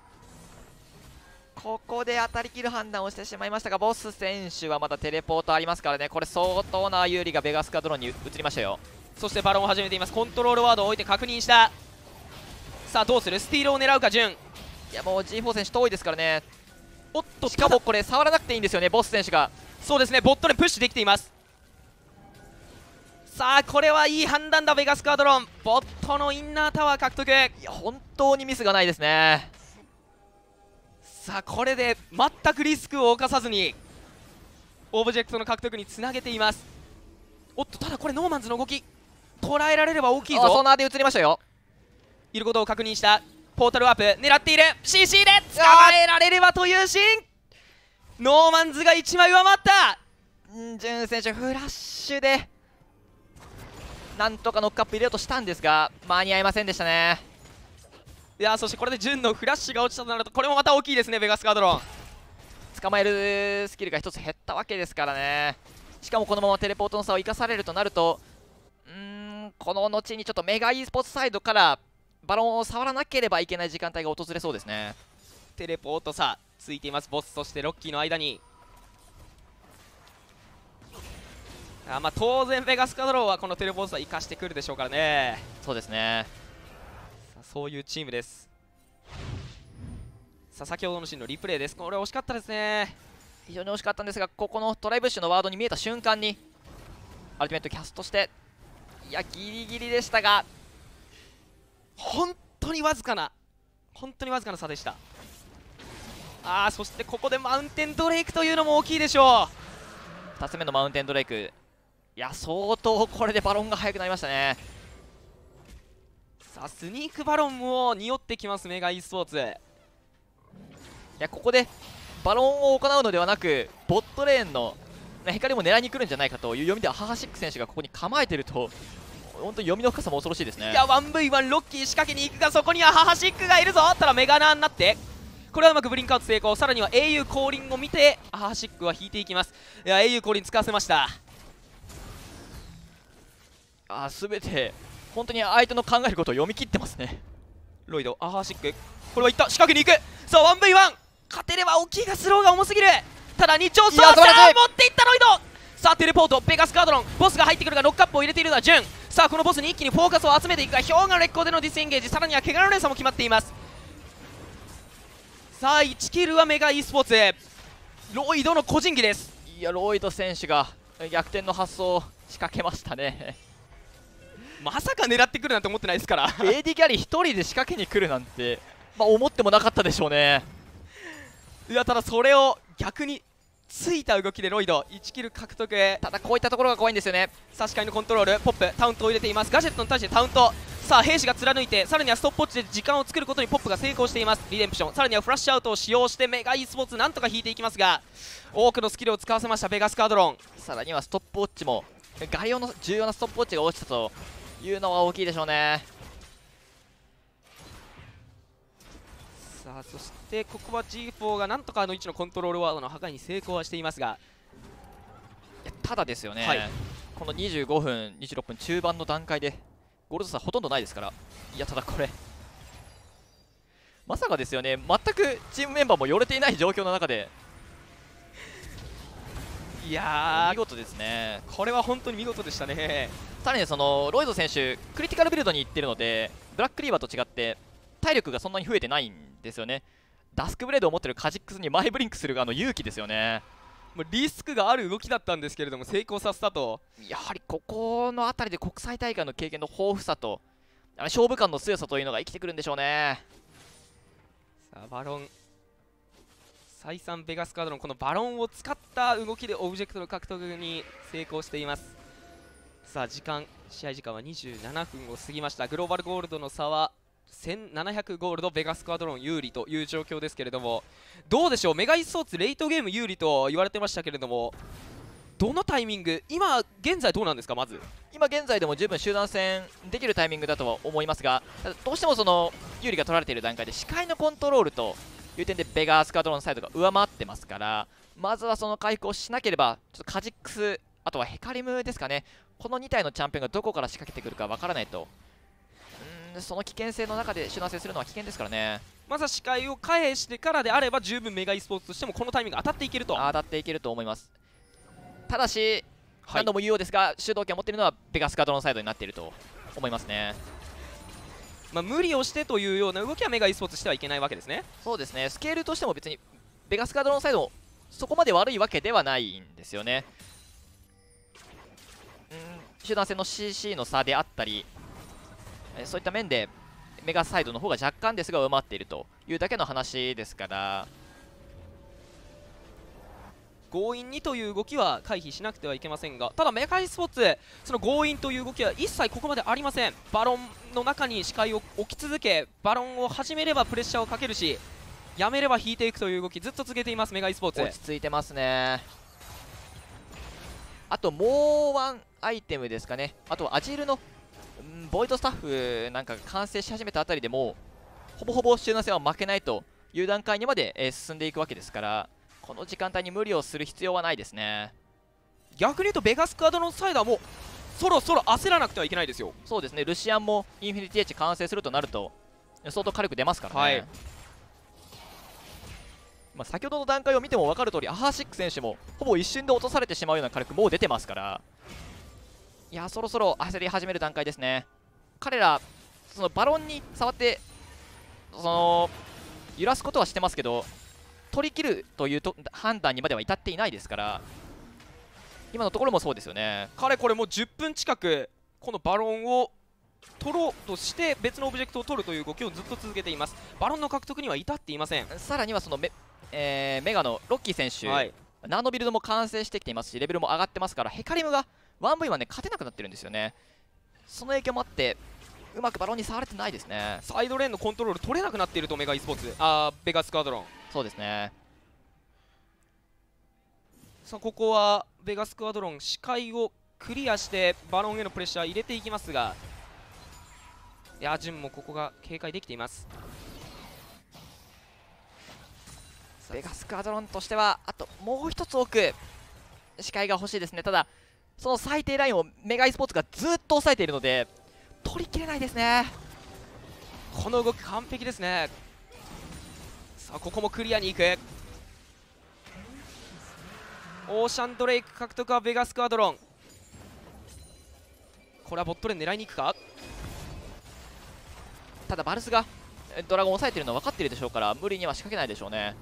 C: ここで当たりきる判断をしてしまいましたが、ボス選手はまだテレポートありますからね。これ相当な有利がベガスカドローンに移りましたよ。
B: そしてバロンを始めています。コントロールワードを置いて確認した。さあどうする。スティールを狙うかジュン。
C: いやもう ジーフォー 選手遠いですからね。
B: おっと
C: しかもこれ触らなくていいんですよね、ボス選手が。
B: そうですね、ボットでプッシュできています。さあこれはいい判断だベガスカードロン。ボットのインナータワー獲得。い
C: や本当にミスがないですね。
B: さあこれで全くリスクを冒さずにオブジェクトの獲得につなげています。おっとただこれノーマンズの動き捉えられれば大きいぞ。
C: ソナーで移りましたよ。
B: いることを確認した。ポータルワープ狙っている。 シーシー で捕まえられればというシーン。ノーマンズがいちまい上回った。
C: んジュン選手フラッシュでなんとかノックアップ入れようとしたんですが間に合いませんでしたね。
B: いやそしてこれでジュンのフラッシュが落ちたとなるとこれもまた大きいですね。ベガスカードロン
C: 捕まえるスキルがひとつ減ったわけですからね。しかもこのままテレポートの差を生かされるとなるとうーんこの後にちょっとメガ e スポーツサイドからバロンを触らなければいけない時間帯が訪れそうですね。
B: テレポート差ついています。ボスそしてロッキーの間にあ、まあ、当然ベガスカドローはこのテレポート差生かしてくるでしょうからね。
C: そうですね。
B: さあそういうチームです。さあ先ほどのシーンのリプレイです。これ惜しかったですね。
C: 非常に惜しかったんですがここのトライブッシュのワードに見えた瞬間にアルティメットキャストしていやギリギリでしたが
B: 本当にわずかな本当にわずかな差でした。あーそしてここでマウンテンドレイクというのも大きいでしょう。
C: ふたつめのマウンテンドレイクいや相当これでバロンが速くなりましたね。
B: さあスニークバロンも匂ってきますメガ e スポーツ。
C: いやここでバロンを行うのではなくボットレーンの、ね、光も狙いに来るんじゃないかという読みではハハシック選手がここに構えてると本当に読みの深さも恐ろしいですね。
B: いや ワンブイワン ロッキー仕掛けに行くがそこにはハハシックがいるぞ。ただメガナーになってこれはうまくブリンクアウト成功。さらには エーユー 降臨を見てハハシックは引いていきます。いや エーユー 降臨使わせました。
C: あー全て本当に相手の考えることを読み切ってますね。
B: ロイドアハシックこれはいった仕掛けに行く。さあ ワンブイワン 勝てれば大きいがスローが重すぎる。ただ日朝そうさあ持っていったロイド。さあテレポートベガスカードロンボスが入ってくるがロックアップを入れているのはジュン。さあこのボスに一気にフォーカスを集めていくが氷河劣行でのディスエンゲージ。さらには怪我の連鎖も決まっています。さあいちキルはメガ e スポーツロイドの個人技です。
C: いやロイド選手が逆転の発想を仕掛けましたね
B: まさか狙ってくるなんて思ってないですから
C: エーディー キャリーひとりで仕掛けに来るなんて、まあ、思ってもなかったでしょうね。
B: いやただそれを逆についた動きでロイドいちキル獲得。
C: ただこういったところが怖いんですよね。
B: 差し替えのコントロールポップタウントを入れています。ガジェットに対してタウント。さあ兵士が貫いてさらにはストップウォッチで時間を作ることにポップが成功しています。リデンプションさらにはフラッシュアウトを使用してメガ e スポーツなんとか引いていきますが多くのスキルを使わせましたベガスカードロン。
C: さらにはストップウォッチも外用の重要なストップウォッチが落ちたというのは大きいでしょうね。
B: さあそしてここは ジーフォー がなんとかあの位置のコントロールワードの破壊に成功はしていますが
C: いやただですよね、
B: はい、
C: このにじゅうごふんにじゅうろっぷん中盤の段階でゴールド差ほとんどないですから。いやただこれまさかですよね。全くチームメンバーも寄れていない状況の中で
B: いやー
C: 見事ですね。
B: これは本当に見事でしたね。
C: さらにそのロイド選手クリティカルビルドに行ってるのでブラックリーバーと違って体力がそんなに増えてないんですよね。ダスクブレードを持ってるカジックスに前ブリンクするあの勇気ですよね。
B: もうリスクがある動きだったんですけれども成功させたと。
C: やはりここの辺りで国際大会の経験の豊富さとあの勝負感の強さというのが生きてくるんでしょうね。
B: さあバロン再三ベガスカードのこのバロンを使った動きでオブジェクトの獲得に成功しています。さあ時間試合時間はにじゅうななふんを過ぎました。グローバルゴールドの差はせんななひゃくゴールド、ベガスクワドロン有利という状況ですけれども、どうでしょう、メガイスポーツレイトゲーム有利と言われてましたけれども、どのタイミング、今現在どうなんですか。まず
C: 今現在でも十分集団戦できるタイミングだとは思いますが、どうしてもその有利が取られている段階で視界のコントロールという点でベガスクワドロンサイドが上回ってますから、まずはその回復をしなければ、ちょっとカジックス、あとはヘカリムですかね、このに体のチャンピオンがどこから仕掛けてくるかわからないと、うーんその危険性の中で集団戦するのは危険ですからね。
B: まずは視界を返してからであれば十分メガイスポーツとしてもこのタイミング当たっていけると。
C: 当たっていけると思います。ただし、
B: はい、
C: 何度も言うようですが、主導権を持っているのはベガスクワドロンサイドになっていると思いますね。
B: まあ、無理をしてというような動きはメガイスポーツしてはいけないわけですね。
C: そうですね、スケールとしても別にベガスクワドロンサイドそこまで悪いわけではないんですよね。うん集団戦の シーシー の差であったり、えそういった面でメガサイドの方が若干ですが上回っているというだけの話ですから、
B: 強引にという動きは回避しなくてはいけませんが、ただメガイスポーツその強引という動きは一切ここまでありません。バロンの中に視界を置き続け、バロンを始めればプレッシャーをかけるし、やめれば引いていくという動きずっと続けていますメガイスポーツ。
C: 落ち着いてますね。あともうワンアイテムですかね、あとはアジールのんボイドスタッフなんかが完成し始めたあたりでもうほぼほぼ集団戦は負けないという段階にまで、えー進んでいくわけですから、この時間帯に無理をする必要はないですね。
B: 逆に言うとベガスクワドロンサイドはもうそろそろ焦らなくてはいけないですよ。
C: そうですね、ルシアンもインフィニティエッジ完成するとなると相当火力出ますからね、
B: はい
C: まあ、先ほどの段階を見ても分かる通りアハーシック選手もほぼ一瞬で落とされてしまうような火力もう出てますから、いやそろそろ焦り始める段階ですね。彼らそのバロンに触ってその揺らすことはしてますけど、取り切るというと判断にまでは至っていないですから、今のところもそうですよね。
B: 彼これもうじゅっぷん近くこのバロンを取ろうとして別のオブジェクトを取るという動きをずっと続けています。バロンの獲得には至っていません。
C: さらにはそのメ、えーメガのロッキー選手、
B: はい、
C: ナノビルドも完成してきていますしレベルも上がってますから、ヘカリムが ワンブイワン で勝てなくなってるんですよね。その影響もあってうまくバロンに触れてないですね。
B: サイドレーンのコントロール取れなくなっているとメガイスポーツ、あーベガスクワドロン。
C: そうですね。
B: さあここはベガスクワドロン視界をクリアしてバロンへのプレッシャー入れていきますが、いや順もここが警戒できています。
C: ベガスクワドロンとしてはあともう一つ奥視界が欲しいですね。ただその最低ラインをメガイスポーツがずっと抑えているので取りきれないですね。
B: この動き完璧ですね。さあここもクリアに行く。オーシャンドレイク獲得はベガスクワドロン。これはボットレーン狙いに行くか。
C: ただバルスがえドラゴンを抑えているのは分かっているでしょうから無理には仕掛けないでしょうね。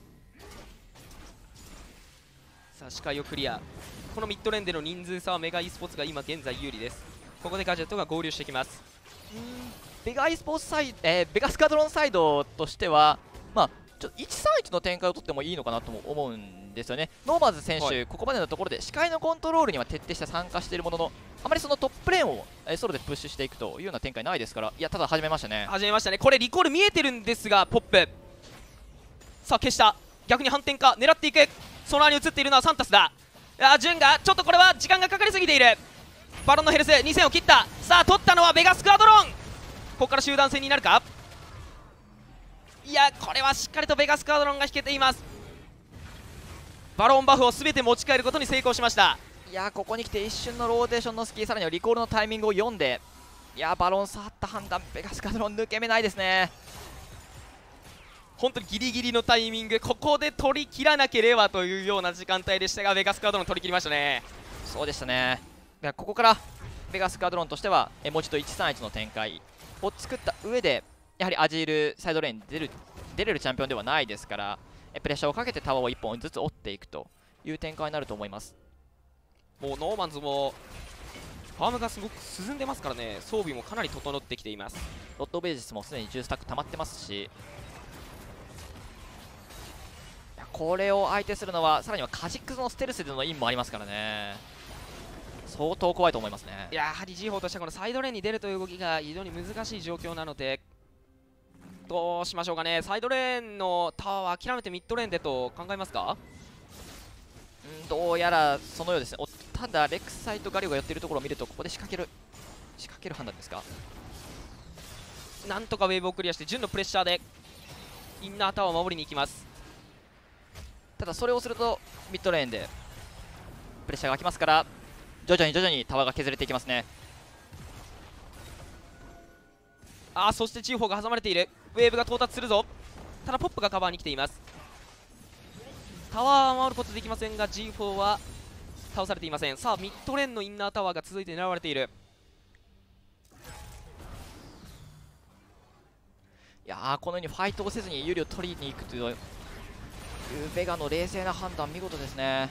B: さあ視界をクリア。このミッドレーンでの人数差はメガ e スポーツが今現在有利です。ここでガジェットが合流してきます。
C: ベガ e スポーツサイド、えー、ベガスクワドロンサイドとしてはまあちょっといちさんいちの展開を取ってもいいのかなとも思うんですよね。ノーマーズ選手、
B: はい、
C: ここまでのところで視界のコントロールには徹底して参加しているもののあまりそのトップレーンを、えー、ソロでプッシュしていくというような展開ないですから、いやただ始めましたね。
B: 始めましたね。これリコール見えてるんですがポップさあ消した。逆に反転か狙っていく。その前に映っているのはサンタスだ。あジュンがちょっとこれは時間がかかりすぎている。バロンのヘルスにせんを切った。さあ取ったのはベガスクワドロン。ここから集団戦になるか。いやこれはしっかりとベガスクワドロンが引けています。バロンバフを全て持ち帰ることに成功しました。
C: いやここに来て一瞬のローテーションのスキー、さらにはリコールのタイミングを読んで、いやバロン触った判断ベガスクワドロン抜け目ないですね。
B: 本当にギリギリのタイミング、ここで取り切らなければというような時間帯でしたがベガスクワドロン取り切りましたね。
C: そうでしたね。いやここからベガスクワドロンとしてはえもう一度いちさんいちの展開を作った上でやはりアジールサイドレーンに出る出れるチャンピオンではないですから、えプレッシャーをかけてタワーをいっぽんずつ折っていくという展開になると思います。
B: もうノーマンズもファームがすごく進んでますからね。装備もかなり整ってきています。
C: ロッドベージスもすでにじゅうスタック溜まってますし、いやこれを相手するのはさらにはカジックスのステルスでのインもありますからね。 相当怖いと思いますね。
B: やはり ジーフォー としてはこのサイドレーンに出るという動きが非常に難しい状況なので、どうしましょうかね。サイドレーンのタワーは諦めてミッドレーンでと考えますか。
C: うん、どうやらそのようですね。おただレクサイとガリオが寄っているところを見ると、ここで仕掛ける仕掛ける判断ですか。
B: なんとかウェーブをクリアして順のプレッシャーでインナータワーを守りに行きます。
C: ただそれをするとミッドレーンでプレッシャーが空きますから、徐々に徐々にタワーが削れていきますね。
B: あー、そして ジーフォー が挟まれている。ウェーブが到達するぞ。ただポップがカバーに来ています。タワーは守ることできませんが ジーフォー は倒されていません。さあミッドレーンのインナータワーが続いて狙われている。
C: いやー、このようにファイトをせずに有利を取りに行くというベガの冷静な判断、見事ですね。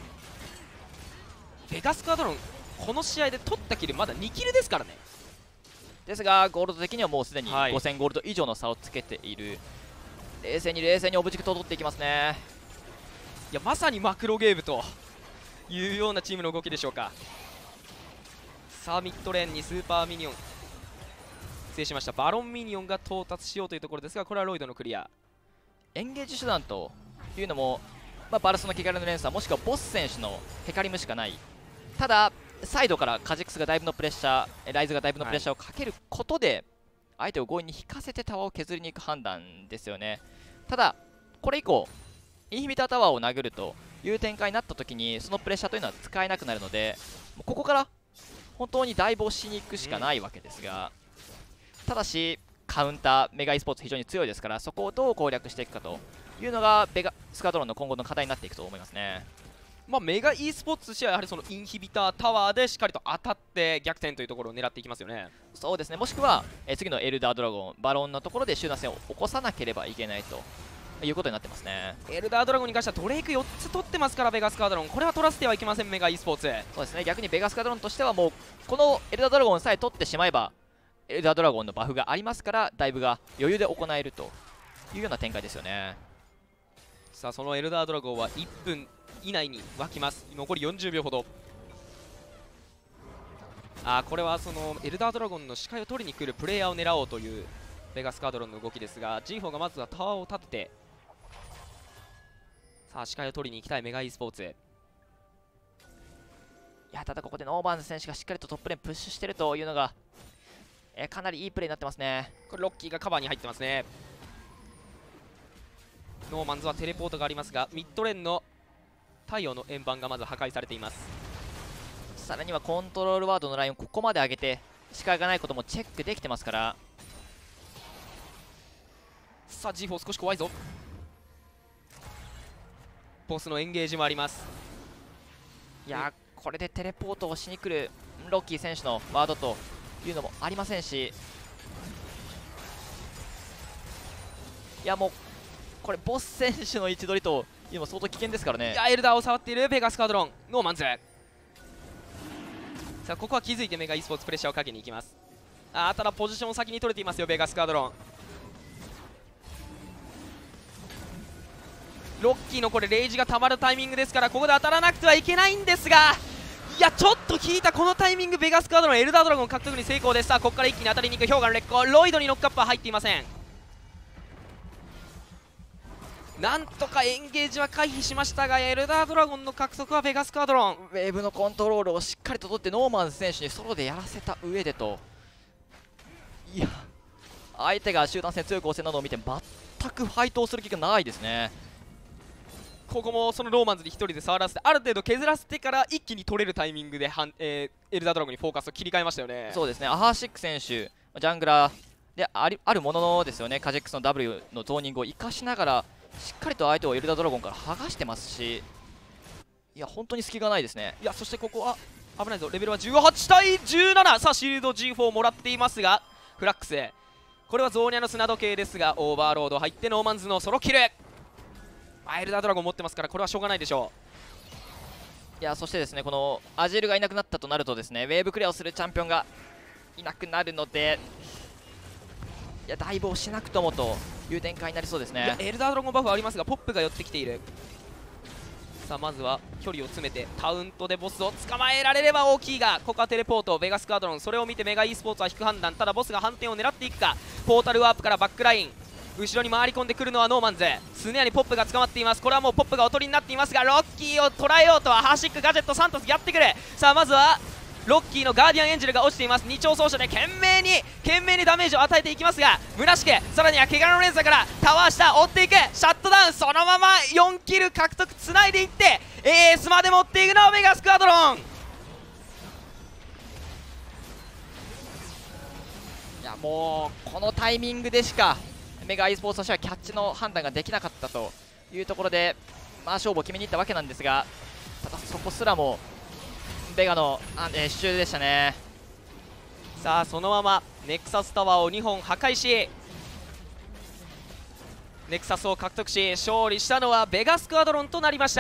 B: ベガスクワドロンこの試合で取ったキルまだにキルですからね。
C: ですがゴールド的にはもうすでに
B: はい
C: ごせんゴールド以上の差をつけている。冷静に冷静にオブジェクトを取っていきますね。
B: いやまさにマクロゲームというようなチームの動きでしょうか。さあミッドレーンにスーパーミニオン、失礼しました、バロンミニオンが到達しようというところですが、これはロイドのクリア。
C: エンゲージ手段というのも、まあ、バルスの毛刈りの連鎖もしくはボス選手のヘカリムしかない。ただサイドからカジクスがだいぶのプレッシャー、ライズがだいぶのプレッシャーをかけることで、相手を強引に引かせてタワーを削りに行く判断ですよね。ただこれ以降インヒビタータワーを殴るという展開になった時に、そのプレッシャーというのは使えなくなるので、ここから本当にダイブをしに行くしかないわけですが、ただしカウンターメガ e スポーツ非常に強いですから、そこをどう攻略していくかというのがベガスカドロンの今後の課題になっていくと思いますね。
B: まあ、メガ e スポーツとしてはやはりそのインヒビタータワーでしっかりと当たって逆転というところを狙っていきますよね。
C: そうですね、もしくは、えー次のエルダードラゴンバロンのところで集団戦を起こさなければいけないということになってますね。
B: エルダードラゴンに関してはドレイクよっつ取ってますから、ベガスカードロンこれは取らせてはいけません。メガ e スポーツ
C: そうですね、逆にベガスカドロンとしてはもうこのエルダードラゴンさえ取ってしまえばエルダードラゴンのバフがありますから、ダイブが余裕で行えるというような展開ですよね。
B: さあそのエルダードラゴンはいっぷん以内に湧きます。残りよんじゅうびょうほど。あーこれはそのエルダードラゴンの視界を取りに来るプレイヤーを狙おうというベガスカードロンの動きですが、 ジーフォー がまずはタワーを立てて、さあ視界を取りに行きたいメガ e スポーツ。
C: いや、ただここでノーバンズ選手がしっかりとトップレーンプッシュしてるというのが、えーかなりいいプレーになってますね。
B: これロッキーがカバーに入ってますね。ノーマンズはテレポートがありますが、ミッドレーンの太陽の円盤がまず破壊されています。
C: さらにはコントロールワードのラインをここまで上げて視界がないこともチェックできてますから。
B: さあ ジーフォー 少し怖いぞ。ボスのエンゲージもあります。
C: いやー、これでテレポートをしに来るロッキー選手のワードというのもありませんし、いやもうこれボス選手の位置取りというのも相当危険ですからね。
B: いやエルダーを触っているベガスカードロン、ノーマンズ。さあここは気づいてメガ e スポーツプレッシャーをかけに行きます。あーただポジションを先に取れていますよベガスカードロン。ロッキーのこれレイジがたまるタイミングですから、ここで当たらなくてはいけないんですが、いやちょっと引いたこのタイミング、ベガスカードロンエルダードラゴン獲得に成功です。さあここから一気に当たりに行く氷河の劣行、ロイドにノックアップは入っていません。なんとかエンゲージは回避しましたが、エルダードラゴンの獲得はベガスカードロン。
C: ウェーブのコントロールをしっかりと取ってノーマンズ選手にソロでやらせた上でと、いや相手が集団戦強い構成などを見て全くファイトをする気がないですね。
B: ここもそのローマンズにひとりで触らせて、ある程度削らせてから一気に取れるタイミングではん、えー、エルダードラゴンにフォーカスを切り替えましたよね。
C: そうですね、アハーシック選手ジャングラーでありあるもののですよね、カジェックスの ダブリュー のゾーニングを生かしながらしっかりと相手をエルダードラゴンから剥がしてますし、いや本当に隙がないですね。
B: いやそしてここは危ないぞ、レベルはじゅうはちたいじゅうなな。さあシールド ジーフォー もらっていますが、フラックスこれはゾーニャの砂時計ですが、オーバーロード入ってノーマンズのソロキル。エルダードラゴン持ってますからこれはしょうがないでしょ
C: いやそしてですね、このアジェルがいなくなったとなるとですね、ウェーブクリアをするチャンピオンがいなくなるので、いやダイブをしなくともという展開になりそうです
B: う。
C: ね。
B: いやエルダードラゴンバフありますがポップが寄ってきている。 さあまずは距離を詰めてタウントでボスを捕まえられれば大きいが、ここはテレポート、ベガスクワドロン、それを見てメガ e スポーツは引く判断。ただボスが反転を狙っていくか。ポータルワープからバックライン、後ろに回り込んでくるのはノーマンズ。スネアにポップが捕まっています。これはもうポップがおとりになっていますが、ロッキーを捉えようとはハーシック、ガジェット、サントスやってくる。さあまずはロッキーのガーディアンエンジェルが落ちています。二丁走者で懸命に懸命にダメージを与えていきますが、虚しく、さらには怪我の連鎖からタワー下追っていく。シャットダウン、そのままよんキル獲得、つないでいってエースまで持っていくのはメガスクワドロン。
C: いやもうこのタイミングでしかメガ e スポーツとしてはキャッチの判断ができなかったというところで、まあ、勝負を決めにいったわけなんですが、ただそこすらもベガのあ、えー、手中でしたね。
B: さあそのままネクサスタワーをにほん破壊し、ネクサスを獲得し勝利したのはベガスクワドロンとなりました。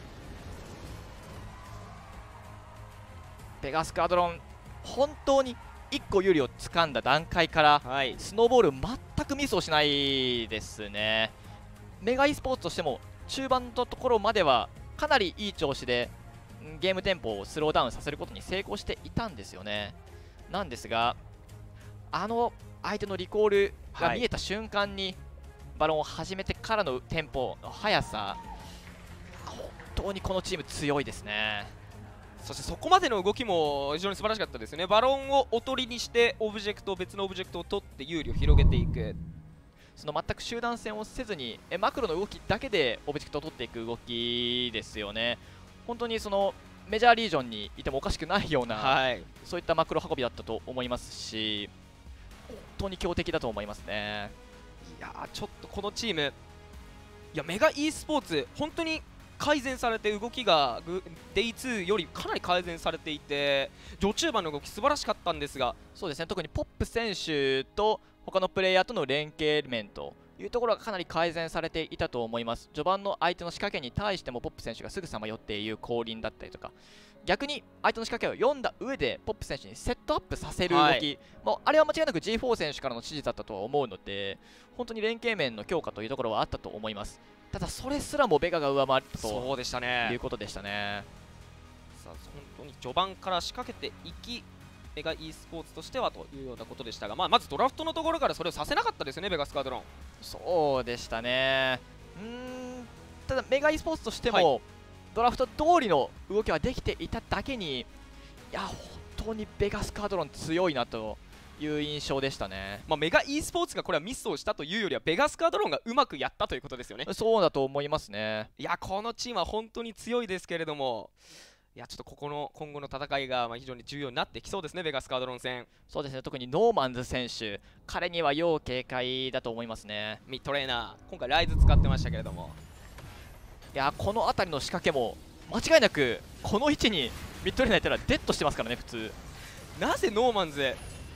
C: ベガスクワドロン本当にいっこ有利を掴んだ段階から、
B: はい、
C: スノーボール全くミスをしないですね。メガ e スポーツとしても中盤のところまではかなりいい調子でゲームテンポをスローダウンさせることに成功していたんですよね。なんですがあの相手のリコールが見えた瞬間に、はい、バロンを始めてからのテンポの速さ、本当にこのチーム強いですね。
B: そしてそこまでの動きも非常に素晴らしかったですよね。バロンをおとりにしてオブジェクト、別のオブジェクトを取って有利を広げていく、
C: その全く集団戦をせずにえマクロの動きだけでオブジェクトを取っていく動きですよね。本当にそのメジャーリージョンにいてもおかしくないような、はい、そういったマクロ運びだったと思いますし、本当に強敵だと思いますね。
B: いやーちょっとこのチーム、いやメガ e スポーツ本当に改善されて、動きがデイツーよりかなり改善されていて、序中盤の動き素晴らしかったんですが、
C: そうですね、特にポップ選手と他のプレイヤーとの連携面というところがかなり改善されていたと思います。序盤の相手の仕掛けに対してもポップ選手がすぐさま寄っていう降臨だったりとか、逆に相手の仕掛けを読んだ上でポップ選手にセットアップさせる動き、はい、もうあれは間違いなく ジーフォー 選手からの指示だったとは思うので、本当に連携面の強化というところはあったと思います。ただそれすらもベガが上回ったと
B: そうでしたね
C: いうことでしたね。
B: さあ本当に序盤から仕掛けていき、メガ e スポーツとしてはというようなことでしたが、まあ、まずドラフトのところからそれをさせなかったですよね、ベガスクワドロン。
C: そうでしたね。うーんただメガ e スポーツとしても、はい、ドラフト通りの動きはできていただけに、いや本当にベガスクワドロン強いなという印象でしたね。
B: まあ、メガ e スポーツがこれはミスをしたというよりはベガスクワドロンがうまくやったということですよね。
C: そうだと思いますね。
B: いやこのチームは本当に強いですけれども、いやちょっとここの今後の戦いがまあ非常に重要になってきそうですね、ベガスクワドロン戦。
C: そうですね、特にノーマンズ選手、彼には要警戒だと思いますね。
B: ミッドレーナー、今回ライズ使ってましたけれども、
C: いやこの辺りの仕掛けも間違いなくこの位置にミッドレーナーいたらデッドしてますからね。普通
B: なぜノーマンズ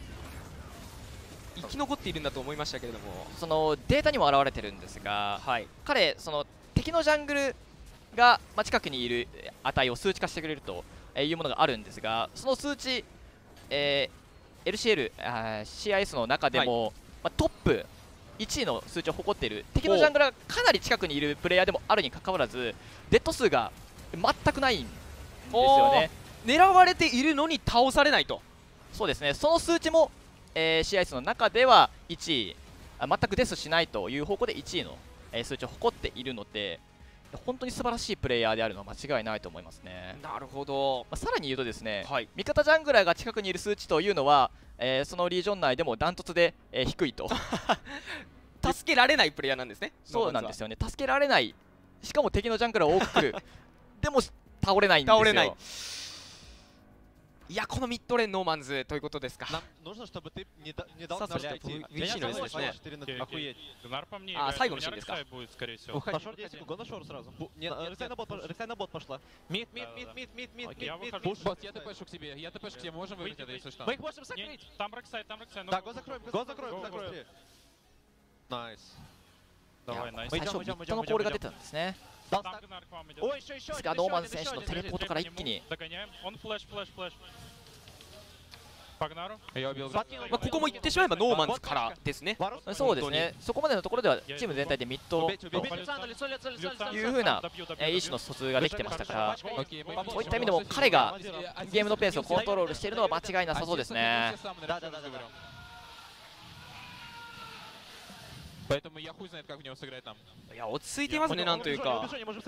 B: 生き残っているんだと思いましたけれども、
C: そのデータにも表れてるんですが、はい、彼その敵のジャングルが近くにいる値を数値化してくれるというものがあるんですが、その数値、えー、エルシーエル、シーアイエス の中でも、はい、まあ、トップいちいの数値を誇っている敵のジャングルがかなり近くにいるプレイヤーでもあるにかかわらず、デッド数が全くないんですよね。
B: 狙われているのに倒されないと。
C: そうですね、その数値も、えー、シーアイエス の中ではいちい、全くデスしないという方向でいちいの、えー、数値を誇っているので、本当に素晴らしいプレイヤーであるのは間違いないと思いますね。
B: なるほど。
C: まあ、さらに言うとですね、
B: はい、
C: 味方ジャングラーが近くにいる数値というのは、えー、そのリージョン内でもダントツで、えー、低いと
B: 助けられないプレイヤーなんですね。
C: そうなんですよね、助けられない、しかも敵のジャングラーを多く来るでも倒れないんですよ。
B: 倒れない。いやこのミッドレーンノーマンズということですか。さあそして ブイシー のですね。あ、最後のシーンですか。
C: 最初ミッドのコールが出たんですね。ですがノーマンズ選手のテレポートから一気に
B: まあ、ここも言ってしまえばノーマンズからですね。
C: そうですね、そこまでのところではチーム全体でミッドというふうなえー意思の疎通ができてましたから、そういった意味でも彼がゲームのペースをコントロールしているのは間違いなさそうですね。
B: いや、落ち着いていますね、なんというか。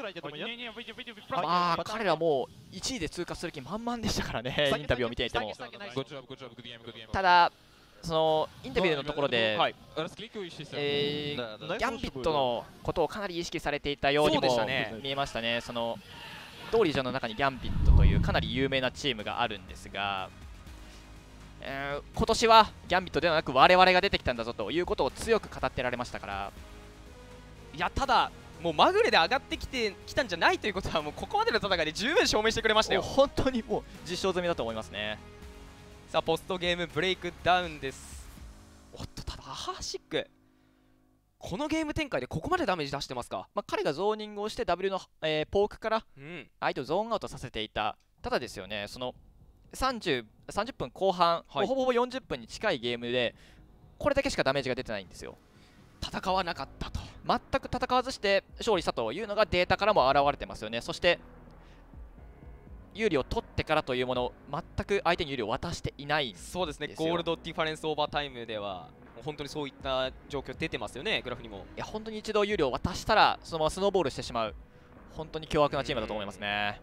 C: まあ彼らもういちいで通過する気満々でしたからね、インタビューを見ていても。ただそのインタビューのところで、はい、えー、ギャンビットのことをかなり意識されていたようにも見えましたね。その同リージョンの中にギャンビットというかなり有名なチームがあるんですが、えー、今年はギャンビットではなく我々が出てきたんだぞということを強く語ってられましたから。
B: いや、ただもうまぐれで上がってきてきたんじゃないということは、もうここまでの戦いで十分証明してくれましたよ。
C: 本当にもう実証済みだと思いますね。
B: さあ、ポストゲームブレイクダウンです。おっと、ただアハーシック、このゲーム展開でここまでダメージ出してますか。
C: まあ、彼がゾーニングをして W の、えー、ポークから相手をゾーンアウトさせていた。ただですよね、そのさんじゅう、さんじゅっぷんこう半、はい、ほぼほぼよんじゅっぷんに近いゲームでこれだけしかダメージが出てないんですよ。
B: 戦わなかったと、
C: 全く戦わずして勝利したというのがデータからも表れてますよね。そして有利を取ってからというもの、全く相手に有利を渡していないんですよ。
B: そうですね、ゴールドディファレンスオーバータイムでは本当にそういった状況出てますよね、グラフにも。
C: いや、本当に一度有利を渡したらそのままスノーボールしてしまう、本当に凶悪なチームだと思いますね。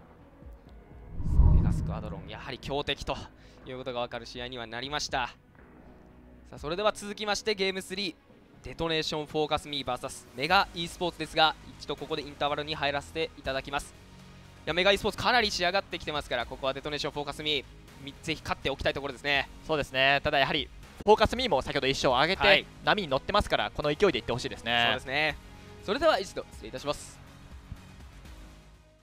B: ベガスクアドロン、やはり強敵ということが分かる試合にはなりました。さあ、それでは続きましてゲームスリー、デトネーションフォーカスミー ブイエス メガ e スポーツですが、一度ここでインターバルに入らせていただきます。いや、メガ e スポーツかなり仕上がってきてますから、ここはデトネーションフォーカスミーぜひ勝っておきたいところですね。
C: そうですね、ただやはりフォーカスミーも先ほどいっ勝を上げて、はい、波に乗ってますから、この勢いでいってほしいですね。
B: そうですね。それでは一度失礼いたします。